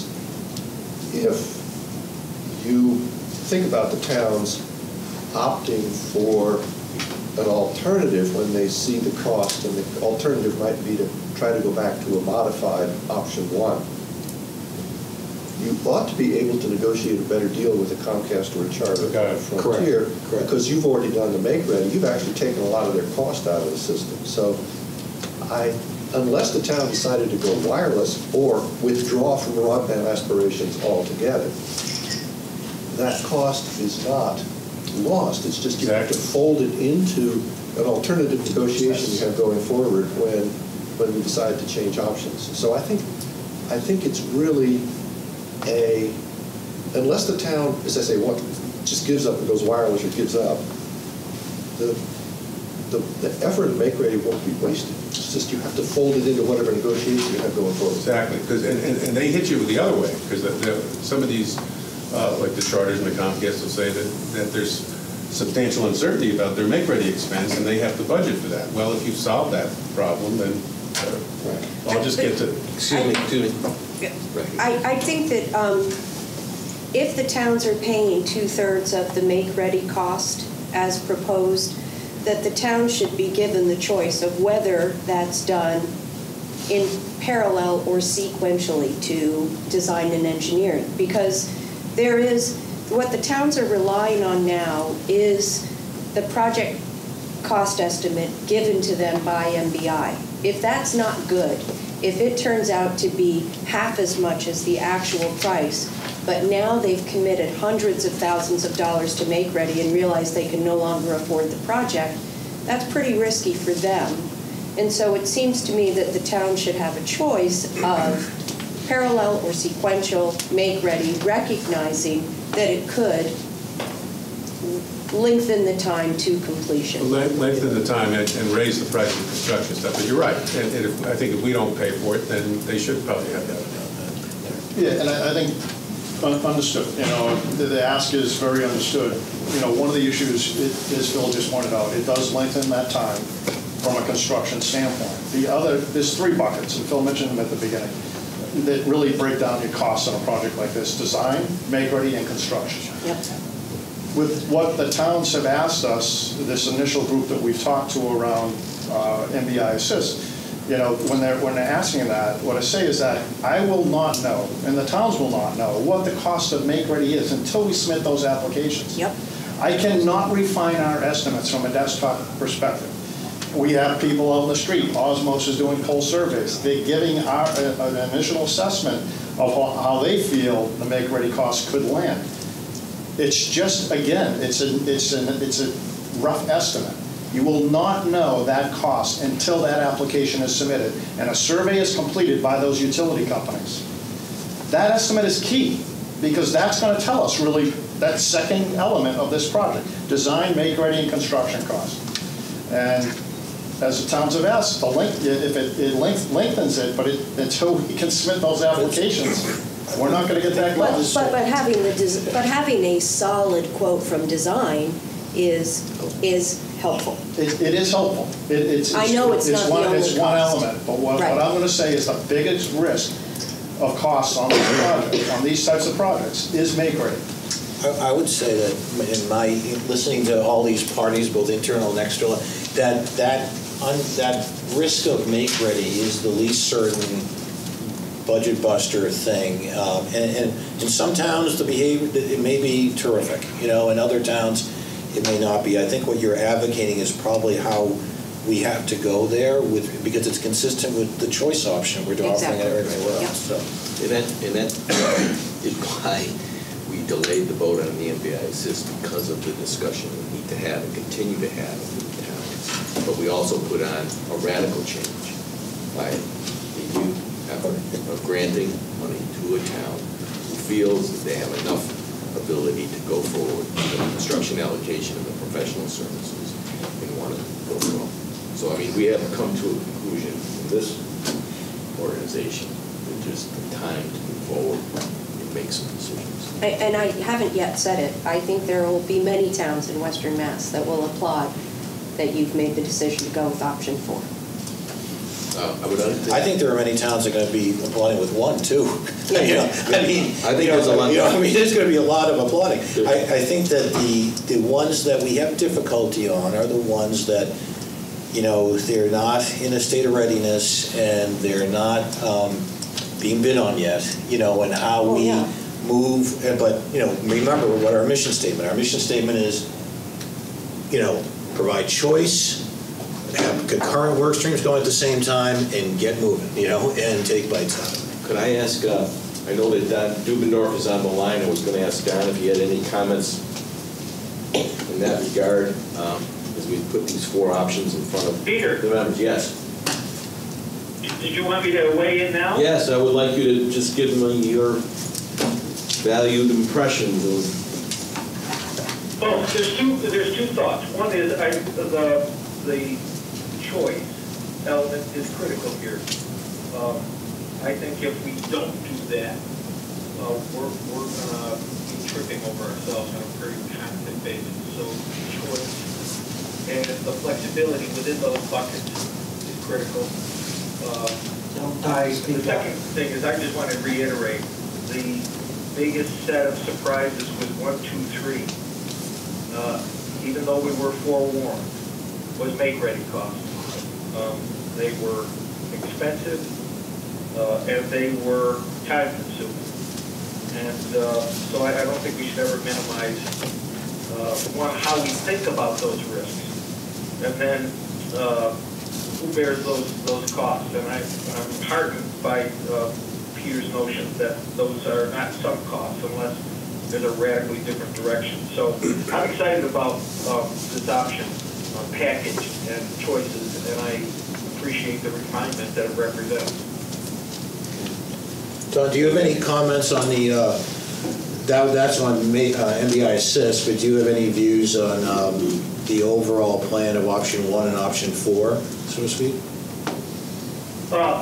L: if you think about the towns opting for an alternative when they see the cost, and the alternative might be to try to go back to a modified option one, you ought to be able to negotiate a better deal with a Comcast or a Charter
M: Got it.
L: Frontier,
G: Correct. Correct.
L: because you've already done the make-ready. You've actually taken a lot of their cost out of the system. So I, unless the town decided to go wireless or withdraw from broadband aspirations altogether, that cost is not lost. It's just you have to fold it into an alternative negotiation you have going forward when when we decide to change options. So I think I think it's really a, unless the town, as I say, what, just gives up and goes wireless or gives up, the the, the effort to make ready won't be wasted. It's just you have to fold it into whatever negotiation you have going forward.
M: Exactly, because and, and, and they hit you the other way, because the, the, some of these, uh, like the Charters and the Comcast will say that, that there's substantial uncertainty about their make-ready expense, and they have to budget for that. Well, if you solve that problem, then uh, right. I'll just get to,
G: excuse me, excuse me.
H: I, I think that um, if the towns are paying two-thirds of the make-ready cost as proposed, that the town should be given the choice of whether that's done in parallel or sequentially to design and engineering. Because there is, what the towns are relying on now is the project cost estimate given to them by M B I. If that's not good, if it turns out to be half as much as the actual price, but now they've committed hundreds of thousands of dollars to make ready and realize they can no longer afford the project, that's pretty risky for them. And so it seems to me that the town should have a choice of parallel or sequential make-ready, recognizing that it could lengthen the time to completion.
M: Length- Lengthen the time and, and raise the price of construction stuff. But you're right. And, and if, I think if we don't pay for it, then they should probably have that.
N: Yeah, and I, I think un- understood. You know, the, the ask is very understood. You know, one of the issues, it, as Phil just pointed out, it does lengthen that time from a construction standpoint. The other, there's three buckets, and Phil mentioned them at the beginning, that really break down your costs on a project like this: design, make-ready, and construction.
H: Yep.
N: With what the towns have asked us, this initial group that we've talked to around uh, M B I Assist, you know, when they're when they're asking that, what I say is that I will not know, and the towns will not know, what the cost of make-ready is until we submit those applications.
H: Yep.
N: I cannot refine our estimates from a desktop perspective. We have people out in the street. Osmos is doing poll surveys. They're giving our, uh, an initial assessment of how, how they feel the make-ready costs could land. It's just, again, it's a, it's, an, it's a rough estimate. You will not know that cost until that application is submitted and a survey is completed by those utility companies. That estimate is key because that's going to tell us really that second element of this project: design, make-ready, and construction cost. And as the towns have asked, the length, if it, it length, lengthens it, but it, until we can submit those applications, we're not going to get that
H: But,
N: close.
H: but, but having the des- but having a solid quote from design is is helpful.
N: It, it is helpful. It, it's,
H: I know it's not the
N: one,
H: only
N: It's one
H: cost.
N: element, but what,
H: Right.
N: what I'm going to say is the biggest risk of costs on this project, on these types of projects, is make-ready.
G: I I would say that in my, listening to all these parties, both internal and external, that that un, that risk of make-ready is the least certain budget buster thing. Um, and, and in some towns, the behavior, it may be terrific. You know, in other towns, it may not be. I think what you're advocating is probably how we have to go there, with because it's consistent with the choice option we're offering
H: Exactly.
G: everywhere
H: Yep.
G: else. So.
A: And that, and that is why we delayed the vote on the M B I Assist, because of the discussion we need to have and continue to have with the towns. But we also put on a radical change by the new effort of granting money to a town who feels that they have enough ability to go forward with the construction allocation of the professional services and want to go forward. So, I mean, we have come to a conclusion in this organization that there's the time to move forward and make some decisions.
H: I, and I haven't yet said it. I think there will be many towns in Western Mass that will applaud that you've made the decision to go with option four.
A: Uh, I would think.
G: I think there are many towns that are going to be applauding with one, too.
H: Yeah.
G: You know, I mean,
A: I think
G: you know,
A: there's a lot.
G: You know, I mean, there's going to be a lot of applauding. I, I think that the the ones that we have difficulty on are the ones that, you know, they're not in a state of readiness and they're not um, being bid on yet. You know, and how
H: Oh,
G: we
H: yeah.
G: move. But you know, remember what our mission statement. Our mission statement is, you know, provide choice, have concurrent work streams going at the same time, and get moving, you know, and take bites out of it.
A: Could I ask, uh, I know that Don Dubendorf is on the line. I was going to ask Don if he had any comments in that regard, um, as we put these four options in front of
O: Peter.
A: the members. Yes.
O: Did you want me to weigh in now?
A: Yes, I would like you to just give me your valued impressions of.
O: Well, there's two. There's two thoughts. One is I, the the choice element is critical here. Um, I think if we don't do that, uh, we're we're gonna be tripping over ourselves on a pretty constant basis. So choice and the flexibility within those buckets is critical. Uh, I, the second thing is I just want to reiterate the biggest set of surprises was one, two, three. Uh, even though we were forewarned, was make-ready costs. Um, they were expensive uh, and they were time-consuming. And uh, so I, I don't think we should ever minimize uh, one, how we think about those risks, and then uh, who bears those those costs. And I, I'm heartened by uh, Peter's notion that those are not sunk costs unless there's a radically different direction. So I'm excited about um, this option, uh, package and choices, and I appreciate the refinement that it represents.
G: Don, do you have any comments on the, uh, that, that's on Ma- uh, M B I Assist, but do you have any views on um, the overall plan of option one and option four, so to speak?
O: Uh,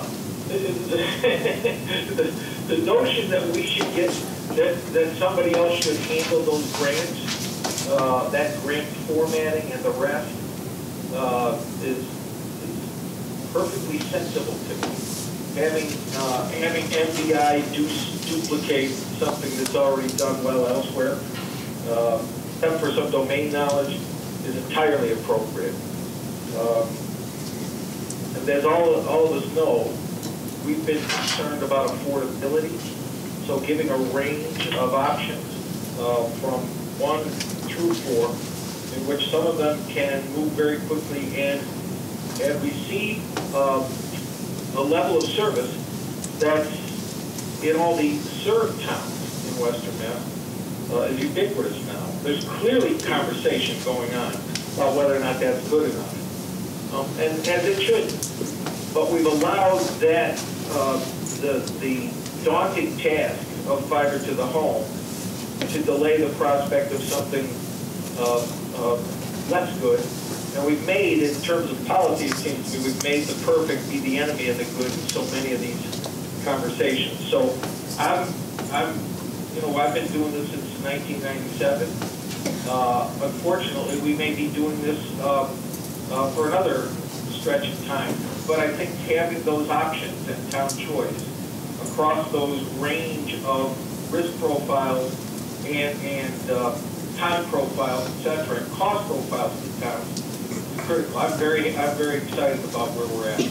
O: the, the notion that we should get, that, that somebody else should handle those grants, uh, that grant formatting and the rest, uh, is, is perfectly sensible to me. Having, uh, having M B I do, duplicate something that's already done well elsewhere, uh, except for some domain knowledge, is entirely appropriate. Um, and as all, all of us know, we've been concerned about affordability, so giving a range of options uh, from one through four, in which some of them can move very quickly and, and receive uh, a level of service that's in all the served towns in Western Mass uh, is ubiquitous now. There's clearly conversation going on about whether or not that's good enough, um, and as it should. But we've allowed that uh, the the daunting task of fiber to the home to delay the prospect of something uh, uh, less good. And we've made, in terms of policy, it seems to me, we've made the perfect be the enemy of the good in so many of these conversations. So I'm, I'm, you know, I've been doing this since nineteen ninety-seven. Uh, unfortunately, we may be doing this uh, uh, for another stretch of time. But I think having those options and town choice across those range of risk profiles and, and uh, time profiles, et cetera, and cost profiles in town, critical. I'm very, I'm very excited about where we're at.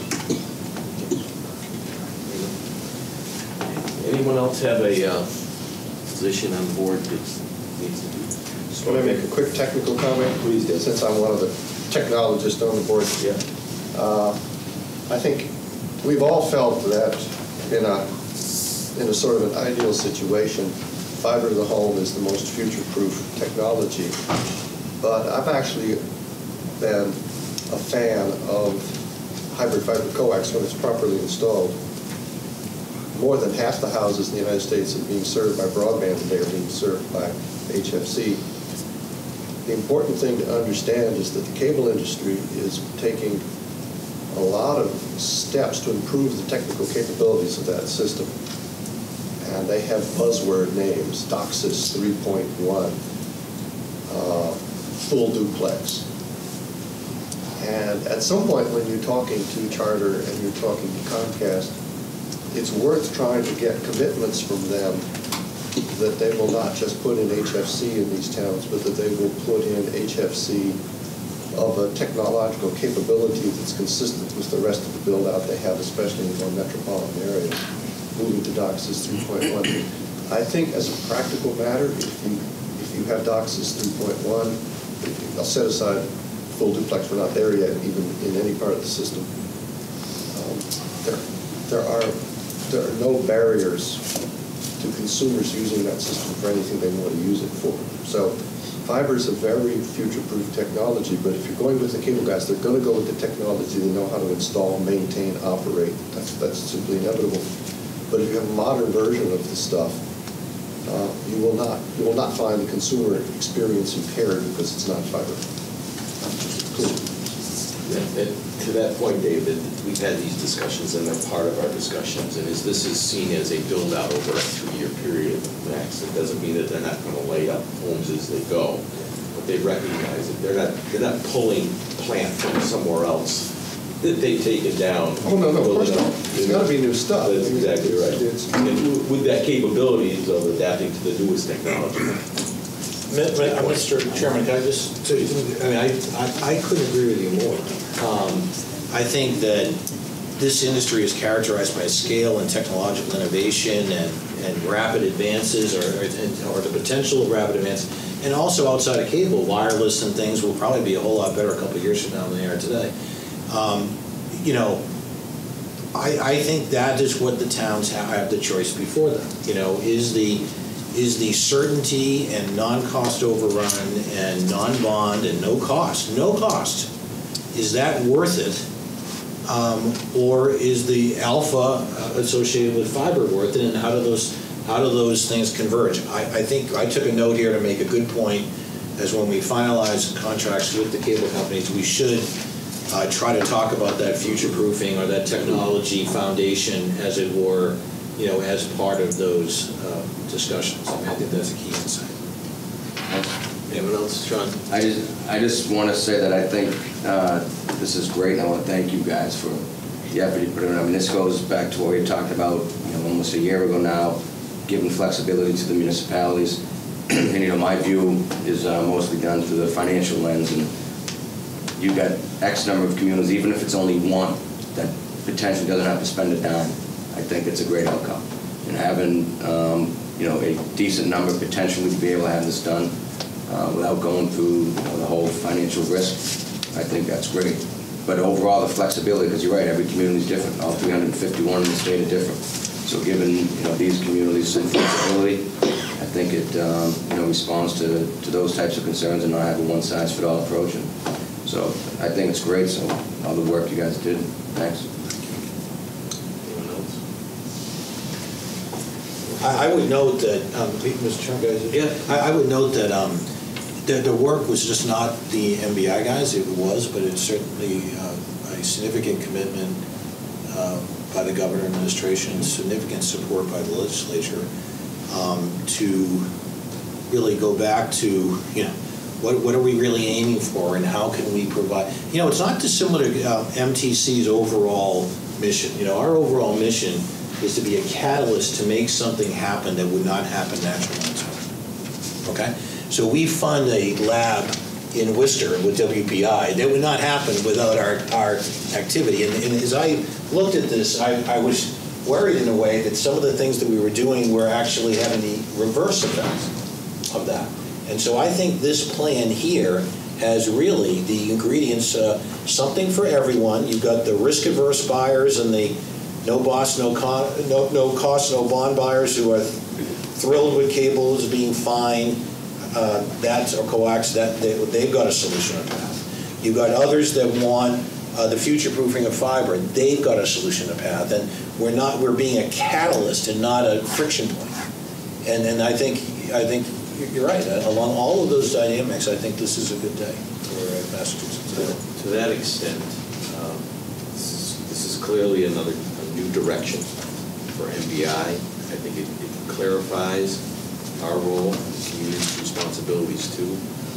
A: Anyone else have a uh, position on the board that needs to be?
L: Just want to make a quick technical comment, please, since I'm one of the technologists on the board.
A: Yeah.
L: Uh, I think we've all felt that in a in a sort of an ideal situation, fiber to the home is the most future-proof technology. But I've actually been a fan of hybrid fiber coax when it's properly installed. More than half the houses in the United States that are being served by broadband today are being served by H F C. The important thing to understand is that the cable industry is taking a lot of steps to improve the technical capabilities of that system. And they have buzzword names: DOCSIS three point one, uh, full duplex. And at some point when you're talking to Charter and you're talking to Comcast, it's worth trying to get commitments from them that they will not just put in H F C in these towns, but that they will put in H F C of a technological capability that's consistent with the rest of the build-out they have, especially in more metropolitan areas, moving to DOCSIS three point one. I think as a practical matter, if you, if you have DOCSIS three point one, I'll set aside full duplex, we're not there yet, even in any part of the system. Um, there, there are there are no barriers to consumers using that system for anything they want to use it for. So fiber is a very future-proof technology, but if you're going with the cable guys, they're going to go with the technology they know how to install, maintain, operate. That's, that's simply inevitable. But if you have a modern version of the stuff, uh, you will not you will not find the consumer experience impaired because it's not fiber.
A: And to that point, David, we've had these discussions and they're part of our discussions, and as this is seen as a build-out over a two-year period max, it doesn't mean that they're not going to lay up homes as they go, but they recognize that they're not they're not pulling plant from somewhere else that they've taken down.
L: Oh, no, no, of course not. It's got to be new stuff.
A: That's exactly right. And with that capabilities of adapting to the newest technology.
G: Mister Chairman, can I just, so, I mean, I, I, I couldn't agree with you more. Um, I think that this industry is characterized by scale and technological innovation and, and rapid advances, or, or the potential of rapid advances, and also outside of cable, wireless and things will probably be a whole lot better a couple of years from now than they are today. Um, you know, I, I think that is what the towns have, have the choice before them. You know, is the is the certainty and non-cost overrun and non-bond and no cost, no cost, is that worth it Um, or is the alpha uh, associated with fiber worth it, and how do those how do those things converge? I, I think I took a note here to make a good point, as when we finalize contracts with the cable companies, we should uh, try to talk about that future proofing or that technology foundation, as it were, you know, as part of those uh, discussions. I mean, I think that's a key insight. Anyone else, Sean?
I: I just, I just want to say that I think uh, this is great, and I want to thank you guys for the effort you put in. I mean, this goes back to what we talked about, you know, almost a year ago now, giving flexibility to the municipalities. And, you know, my view is uh, mostly done through the financial lens, and you've got X number of communities, even if it's only one, that potentially doesn't have to spend a dime. I think it's a great outcome. And having, um, you know, a decent number potentially to be able to have this done uh, without going through, you know, the whole financial risk, I think that's great. But overall, the flexibility, because you're right, every community is different. All three hundred fifty-one in the state are different. So given, you know, these communities some flexibility, I think it, um, you know, responds to, to those types of concerns and not have a one-size-fits-all approach. And so I think it's great. So all the work you guys did, thanks.
G: I, I would note that, um, Mister Chairman, guys, yeah, I, I would note that um, the, the work was just not the M B I guys. It was, but it's certainly uh, a significant commitment uh, by the governor administration, significant support by the legislature um, to really go back to, you know, what, what are we really aiming for, and how can we provide, you know, it's not dissimilar to uh, M T C's overall mission. You know, our overall mission is to be a catalyst to make something happen that would not happen naturally on its own. Okay? So we fund a lab in Worcester with W P I that would not happen without our, our activity. And, and as I looked at this, I, I was worried in a way that some of the things that we were doing were actually having the reverse effect of that. And so I think this plan here has really the ingredients, uh, something for everyone. You've got the risk-averse buyers and the no boss, no, con, no, no cost, no bond buyers who are thrilled with cables being fine. Uh, that or coax, that they, they've got a solution on path. You've got others that want uh, the future proofing of fiber. They've got a solution to path, and we're not. We're being a catalyst and not a friction point. And and I think I think you're right. Along all of those dynamics, I think this is a good day for uh, Massachusetts.
A: To, to that extent, um, this, is, this is clearly another a new direction for M B I. I think it, it clarifies our role, community's responsibilities too.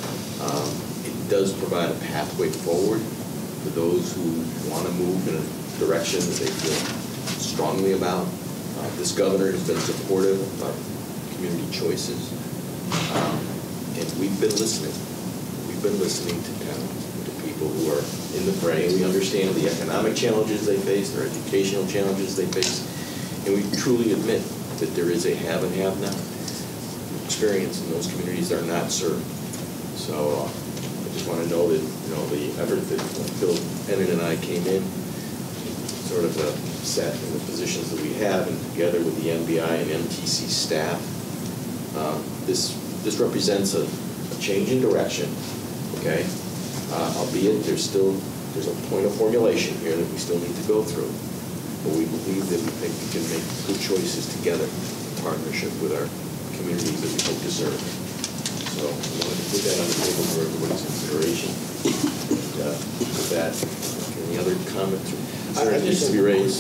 A: Um, it does provide a pathway forward for those who want to move in a direction that they feel strongly about. Uh, this governor has been supportive of community choices, um, and we've been listening. We've been listening to town, to people who are in the fray. We understand the economic challenges they face, their educational challenges they face, and we truly admit that there is a have and have not experience in those communities that are not served. So uh, I just want to know that, you know, the effort that Bill Ennin and I came in, sort of uh, sat in the positions that we have, and together with the M B I and M T C staff, uh, this this represents a, a change in direction. Okay, uh, albeit there's still there's a point of formulation here that we still need to go through, but we believe that we think we can make good choices together in partnership with our communities that we hope to serve. So I wanted to put that on the table for everybody's consideration. And, uh, with that, any other comments or concerns needs to be raised?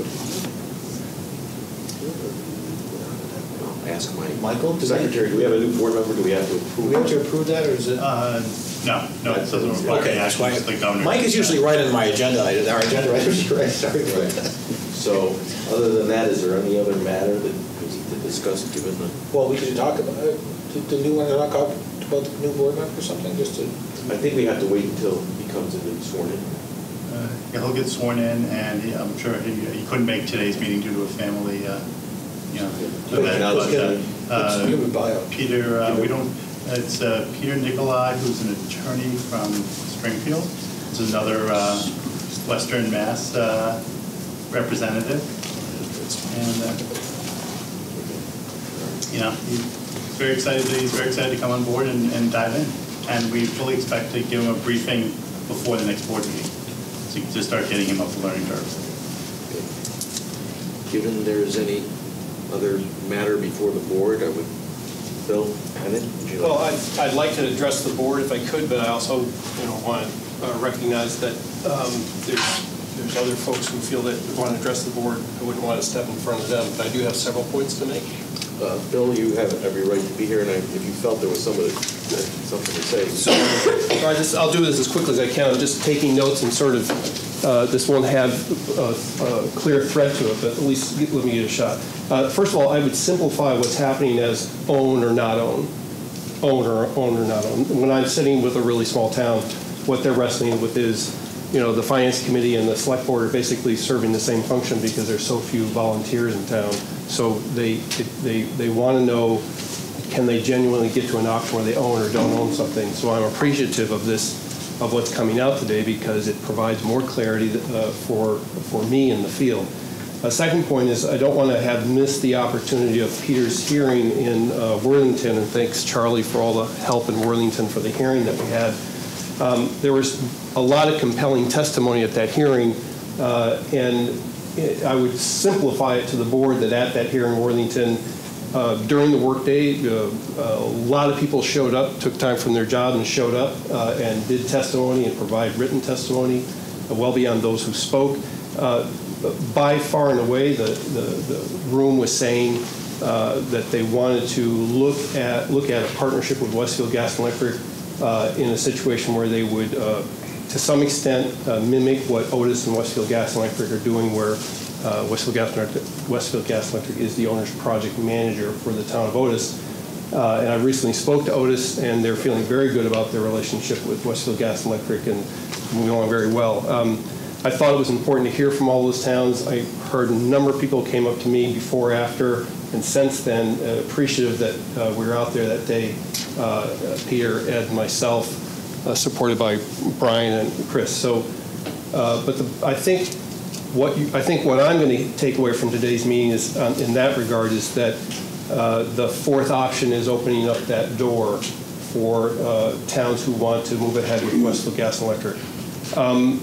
A: I'll ask Mike.
G: Michael, do
A: Secretary, do we have a new board member? Do we have to approve?
G: Do we have to approve that, or is it?
N: Uh, no, no, it doesn't require
G: Okay, that's why.
N: the governor.
G: Mike is usually right on my agenda. Our agenda items, right? Sorry.
A: Right. So, other than that, is there any other matter that we need to discuss, given the?
G: Well, we could talk about it. The, the new one, talk about the new board member or something, just to.
A: I think we have to wait until he comes in and sworn in.
N: Uh, yeah, he'll get sworn in, and he, I'm sure he, he couldn't make today's meeting due to a family, uh, you know, event. But, uh, uh, Peter, uh, we don't. It's uh, Peter Nicolai, who's an attorney from Springfield. It's another uh, Western Mass uh, representative, and uh, you know, he's very excited. He's very excited to come on board and, and dive in. And we fully expect to give him a briefing before the next board meeting.
C: to, to start getting him up the learning curve.
A: Given there's any other matter before the board, I would, Bill, Bennett, would you like?
P: Well, I'd, I'd like to address the board if I could, but I also, you know, want to uh, recognize that um, there's there's other folks who feel that want to address the board. I wouldn't want to step in front of them, but I do have several points to make.
A: Uh, Bill, you have every right to be here, and I, if you felt there was somebody, something to say.
P: So, I just, I'll do this as quickly as I can. I'm just taking notes and sort of, uh, this won't have a, a clear thread to it, but at least let me get a shot. Uh, first of all, I would simplify what's happening as own or not own. Own or own or not own. When I'm sitting with a really small town, what they're wrestling with is, you know, the finance committee and the select board are basically serving the same function because there's so few volunteers in town. So they they they want to know, can they genuinely get to an option where they own or don't own something? So I'm appreciative of this, of what's coming out today, because it provides more clarity uh, for for me in the field. A second point is I don't want to have missed the opportunity of Peter's hearing in uh, Worthington, and thanks Charlie for all the help in Worthington for the hearing that we had. Um, there was a lot of compelling testimony at that hearing, uh, and it, I would simplify it to the board that at that hearing in Worthington, uh, during the workday, uh, a lot of people showed up, took time from their job and showed up uh, and did testimony and provide written testimony, uh, well beyond those who spoke. Uh, by far and away, the, the, the room was saying uh, that they wanted to look at look at a partnership with Westfield Gas and Electric uh, in a situation where they would, uh, to some extent, uh, mimic what Otis and Westfield Gas and Electric are doing, where uh, Westfield Gas and Electric, Westfield Gas and Electric is the owner's project manager for the town of Otis. Uh, and I recently spoke to Otis, and they're feeling very good about their relationship with Westfield Gas and Electric and moving along very well. Um, I thought it was important to hear from all those towns. I heard a number of people came up to me before, after, and since then, uh, appreciative that uh, we were out there that day, uh, Peter, Ed, and myself, uh, supported by Brian and Chris. So, uh, but the, I think what you, I think what I'm going to take away from today's meeting is, um, in that regard, is that uh, the fourth option is opening up that door for uh, towns who want to move ahead with Westfield Gas and Electric. Um,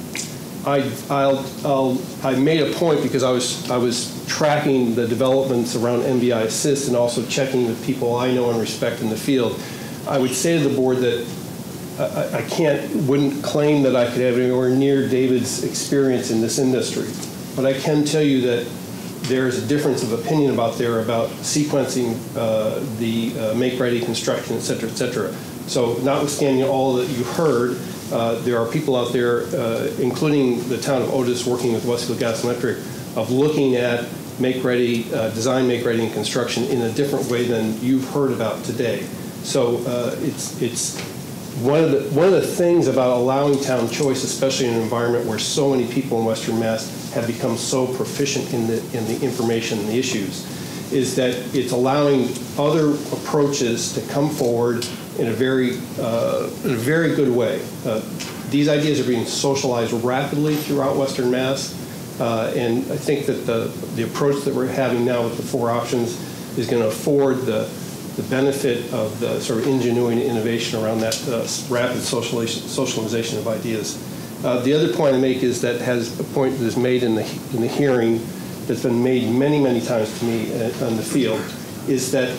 P: I, I'll, I'll, I made a point because I was, I was tracking the developments around M B I Assist and also checking with people I know and respect in the field. I would say to the board that I, I can't, wouldn't claim that I could have anywhere near David's experience in this industry, but I can tell you that there's a difference of opinion about there about sequencing uh, the uh, make-ready construction, et cetera, et cetera. So notwithstanding all that you heard, Uh, there are people out there, uh, including the town of Otis, working with Westfield Gas and Electric, of looking at make-ready, uh, design, make-ready, and construction in a different way than you've heard about today. So uh, it's it's one of the one of the things about allowing town choice, especially in an environment where so many people in Western Mass have become so proficient in the in the information and the issues, is that it's allowing other approaches to come forward in a very, uh, in a very good way. Uh, these ideas are being socialized rapidly throughout Western Mass, uh, and I think that the, the approach that we're having now with the four options is going to afford the, the benefit of the sort of ingenuity and innovation around that uh, rapid socialization, socialization of ideas. Uh, the other point I make is that has a point that is made in the, in the hearing that's been made many, many times to me on the field, is that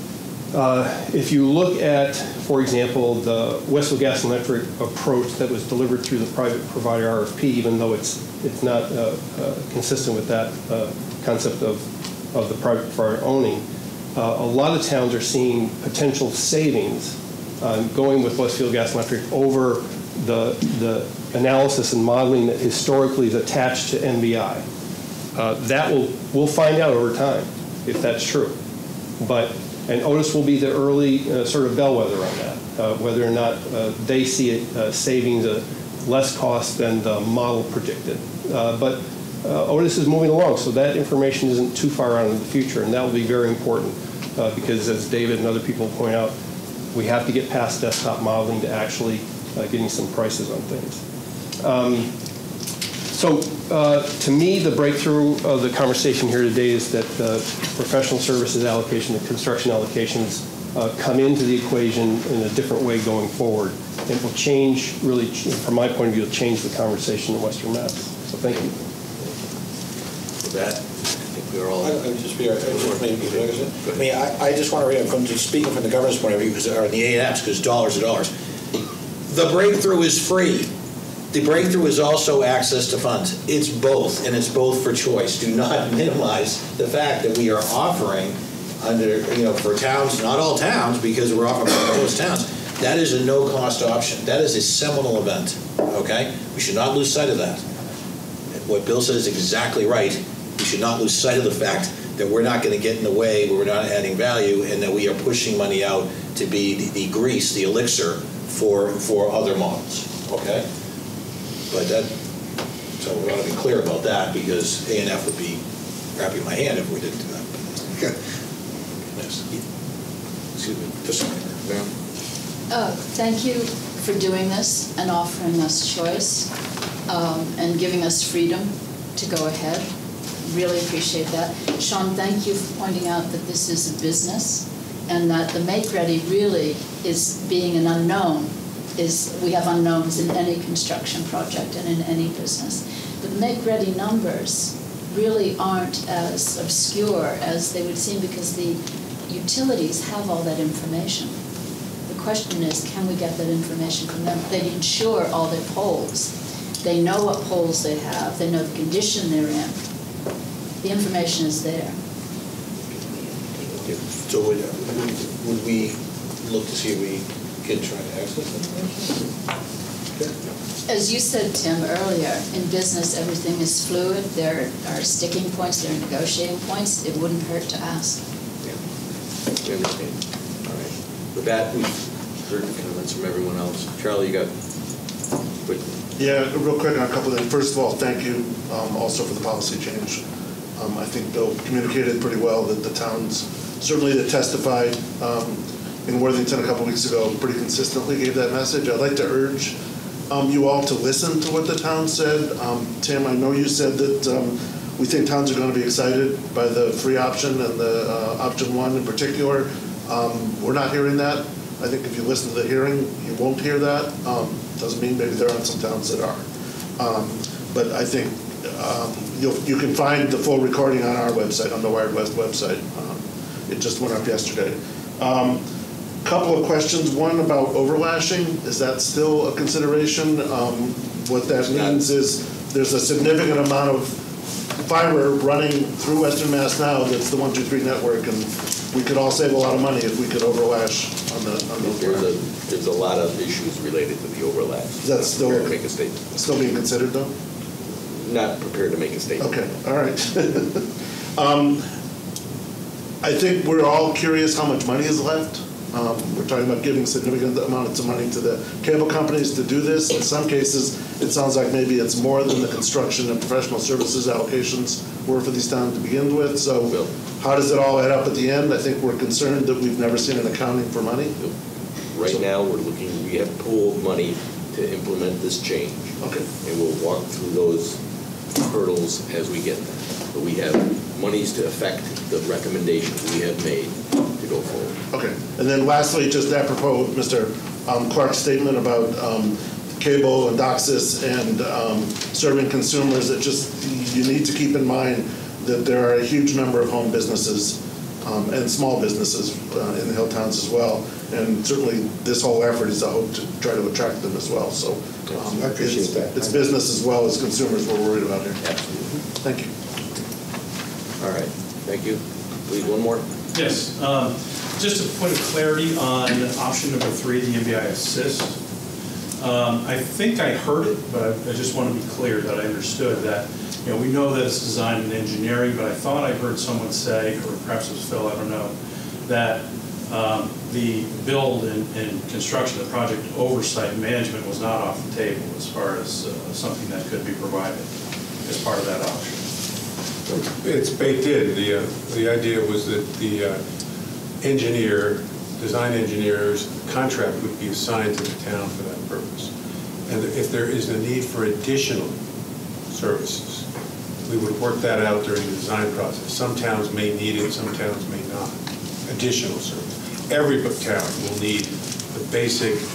P: Uh, if you look at, for example, the Westfield Gas and Electric approach that was delivered through the private provider R F P, even though it's it's not uh, uh, consistent with that uh, concept of, of the private provider owning, uh, a lot of towns are seeing potential savings uh, going with Westfield Gas and Electric over the, the analysis and modeling that historically is attached to M B I. Uh, that will, we'll find out over time if that's true. But And Otis will be the early uh, sort of bellwether on that, uh, whether or not uh, they see it uh, savings uh, less cost than the model predicted. Uh, but uh, Otis is moving along, so that information isn't too far out in the future, and that will be very important uh, because, as David and other people point out, we have to get past desktop modeling to actually uh, getting some prices on things. Um, So uh, to me, the breakthrough of the conversation here today is that the professional services allocation, the construction allocations uh, come into the equation in a different way going forward. it will change, really, from my point of view, it'll change the conversation in Western Mass. So thank you.
G: With that, I think we're all. I, I just be, I just maybe, I mean, I, I just want to read from just speaking from the governor's point of view, because or the A and Ms, because dollars are dollars. The breakthrough is free. The breakthrough is also access to funds. It's both, and it's both for choice. Do not minimize the fact that we are offering under, you know, for towns, not all towns, because we're offering for most towns. That is a no-cost option. That is a seminal event, okay? We should not lose sight of that. What Bill says is exactly right. We should not lose sight of the fact that we're not going to get in the way, where we're not adding value, and that we are pushing money out to be the, the grease, the elixir for, for other models, okay? But that, so we want to be clear about that, because A and F would be wrapping my hand if we didn't do that. Excuse me, this one, ma'am.
B: Uh, thank you for doing this and offering us choice um, and giving us freedom to go ahead. Really appreciate that. Sean, thank you for pointing out that this is a business and that the make-ready really is being an unknown. Is we have unknowns in any construction project and in any business. But the make-ready numbers really aren't as obscure as they would seem, because the utilities have all that information. The question is, can we get that information from them? They insure all their poles. They know what poles they have. They know the condition they're in. The information is there.
G: So would, would we look to see if we can try to access that information?
B: As you said, Tim, earlier, in business, everything is fluid. There are sticking points, there are negotiating points. It wouldn't hurt to ask.
A: Yeah, we understand. All right. With that, we've heard the comments from everyone else. Charlie, you got quick.
D: Yeah, real quick on a couple of things. First of all, thank you um, also for the policy change. Um, I think Bill communicated pretty well that the towns, certainly that testified um, in Worthington a couple weeks ago, pretty consistently gave that message. I'd like to urge um, you all to listen to what the town said. Um, Tim, I know you said that um, we think towns are going to be excited by the free option and the uh, option one in particular. Um, we're not hearing that. I think if you listen to the hearing, you won't hear that. Um, doesn't mean maybe there aren't some towns that are. Um, but I think um, you'll, you can find the full recording on our website, on the Wired West website. Um, it just went up yesterday. Um, couple of questions. One about overlashing. Is that still a consideration? Um, what that means is there's a significant amount of fiber running through Western Mass now that's the one two three network, and we could all save a lot of money if we could overlash on the on the
A: There's a, there's a lot of issues related to the overlap.
D: Is that still
A: prepared to make a statement?
D: Still being considered, though?
A: Not prepared to make a statement.
D: Okay, all right. um, I think we're all curious how much money is left. Um, we're talking about giving significant amounts of money to the cable companies to do this. In some cases, it sounds like maybe it's more than the construction and professional services allocations were for these towns to begin with. So how does it all add up at the end? I think we're concerned that we've never seen an accounting for money.
A: Right so, now, we're looking, we have pooled money to implement this change.
D: Okay.
A: And we'll walk through those hurdles as we get there. But we have monies to affect the recommendations we have made to go forward.
D: Okay. And then lastly, just apropos Mister Um, Clark's statement about um, cable and DOCSIS and um, serving consumers, that just you need to keep in mind that there are a huge number of home businesses um, and small businesses uh, in the hill towns as well. And certainly this whole effort is a hope to try to attract them as well. So um,
L: I appreciate
D: it's,
L: that.
D: It's business as well as consumers we're worried about here.
A: Absolutely.
D: Thank you.
A: All right. Thank you. Please, one more.
C: Yes. Um, just a point of clarity on option number three, the M B I Assist. Um, I think I heard it, but I, I just want to be clear that I understood that, you know, we know that it's design and engineering, but I thought I heard someone say, or perhaps it was Phil, I don't know, that um, the build and, and construction, the project oversight and management was not off the table as far as uh, something that could be provided as part of that option.
M: It's baked in. The, uh, the idea was that the uh, engineer, design engineer's contract would be assigned to the town for that purpose. And if there is a need for additional services, we would work that out during the design process. Some towns may need it, some towns may not. Additional service. Every town will need the basic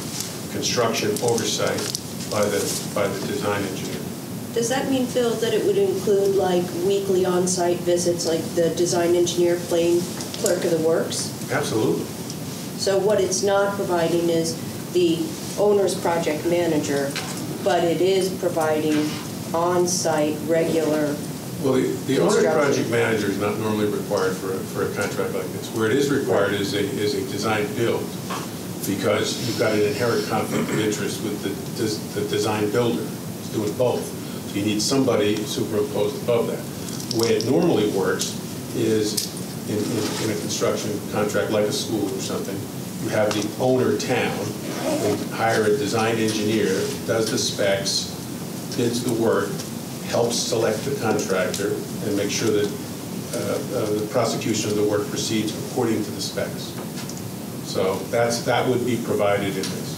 M: construction oversight by the, by the design engineer.
H: Does that mean, Phil, that it would include like weekly on-site visits, like the design engineer playing clerk of the works?
M: Absolutely.
H: So what it's not providing is the owner's project manager, but it is providing on-site, regular
M: Well, the, the owner
H: construction.
M: project manager is not normally required for a, for a contract like this. Where it is required is a, is a design build, because you've got an inherent conflict of interest with the, the design builder. It's doing both. So you need somebody superimposed above that. The way it normally works is in, in, in a construction contract like a school or something, you have the owner town, they hire a design engineer, does the specs, bids the work, helps select the contractor, and make sure that uh, uh, the prosecution of the work proceeds according to the specs. So that's, that would be provided in this.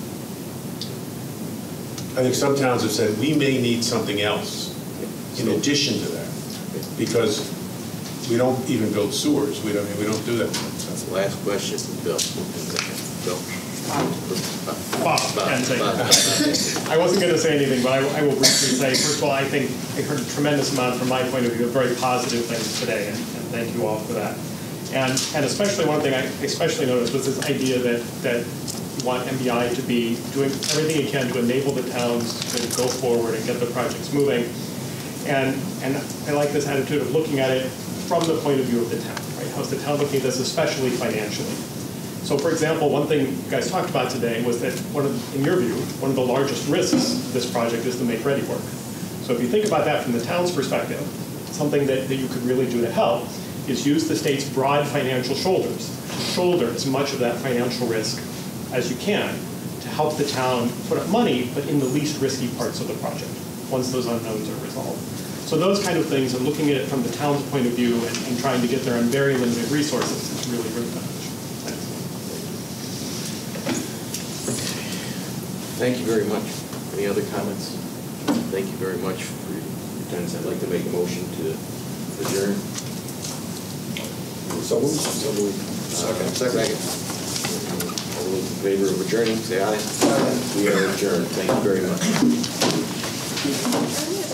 M: I think some towns have said, we may need something else in addition to that, because we don't even build sewers. We don't, we don't do that.
A: That's the last question, Bill. Bill.
J: Bob, and say, I wasn't going to say anything, but I, I will briefly say, first of all, I think I heard a tremendous amount from my point of view of very positive things today, and, and thank you all for that. And, and especially one thing I especially noticed was this idea that, that you want M B I to be doing everything it can to enable the towns to go forward and get the projects moving. And, and I like this attitude of looking at it from the point of view of the town, right? How's the town looking at this, especially financially? So, for example, one thing you guys talked about today was that, one of, in your view, one of the largest risks of this project is the make-ready work. So if you think about that from the town's perspective, something that, that you could really do to help is use the state's broad financial shoulders to shoulder as much of that financial risk as you can to help the town put up money, but in the least risky parts of the project, once those unknowns are resolved. So those kind of things, and looking at it from the town's point of view and, and trying to get there on very limited resources is really, really beneficial.
A: Thank you very much. Any other comments? Thank you very much for your attendance. I'd like to make a motion to adjourn. So moved. So moved. Second. Second. All those in favor of adjourning, say aye. Aye. We are adjourned. Thank you very much.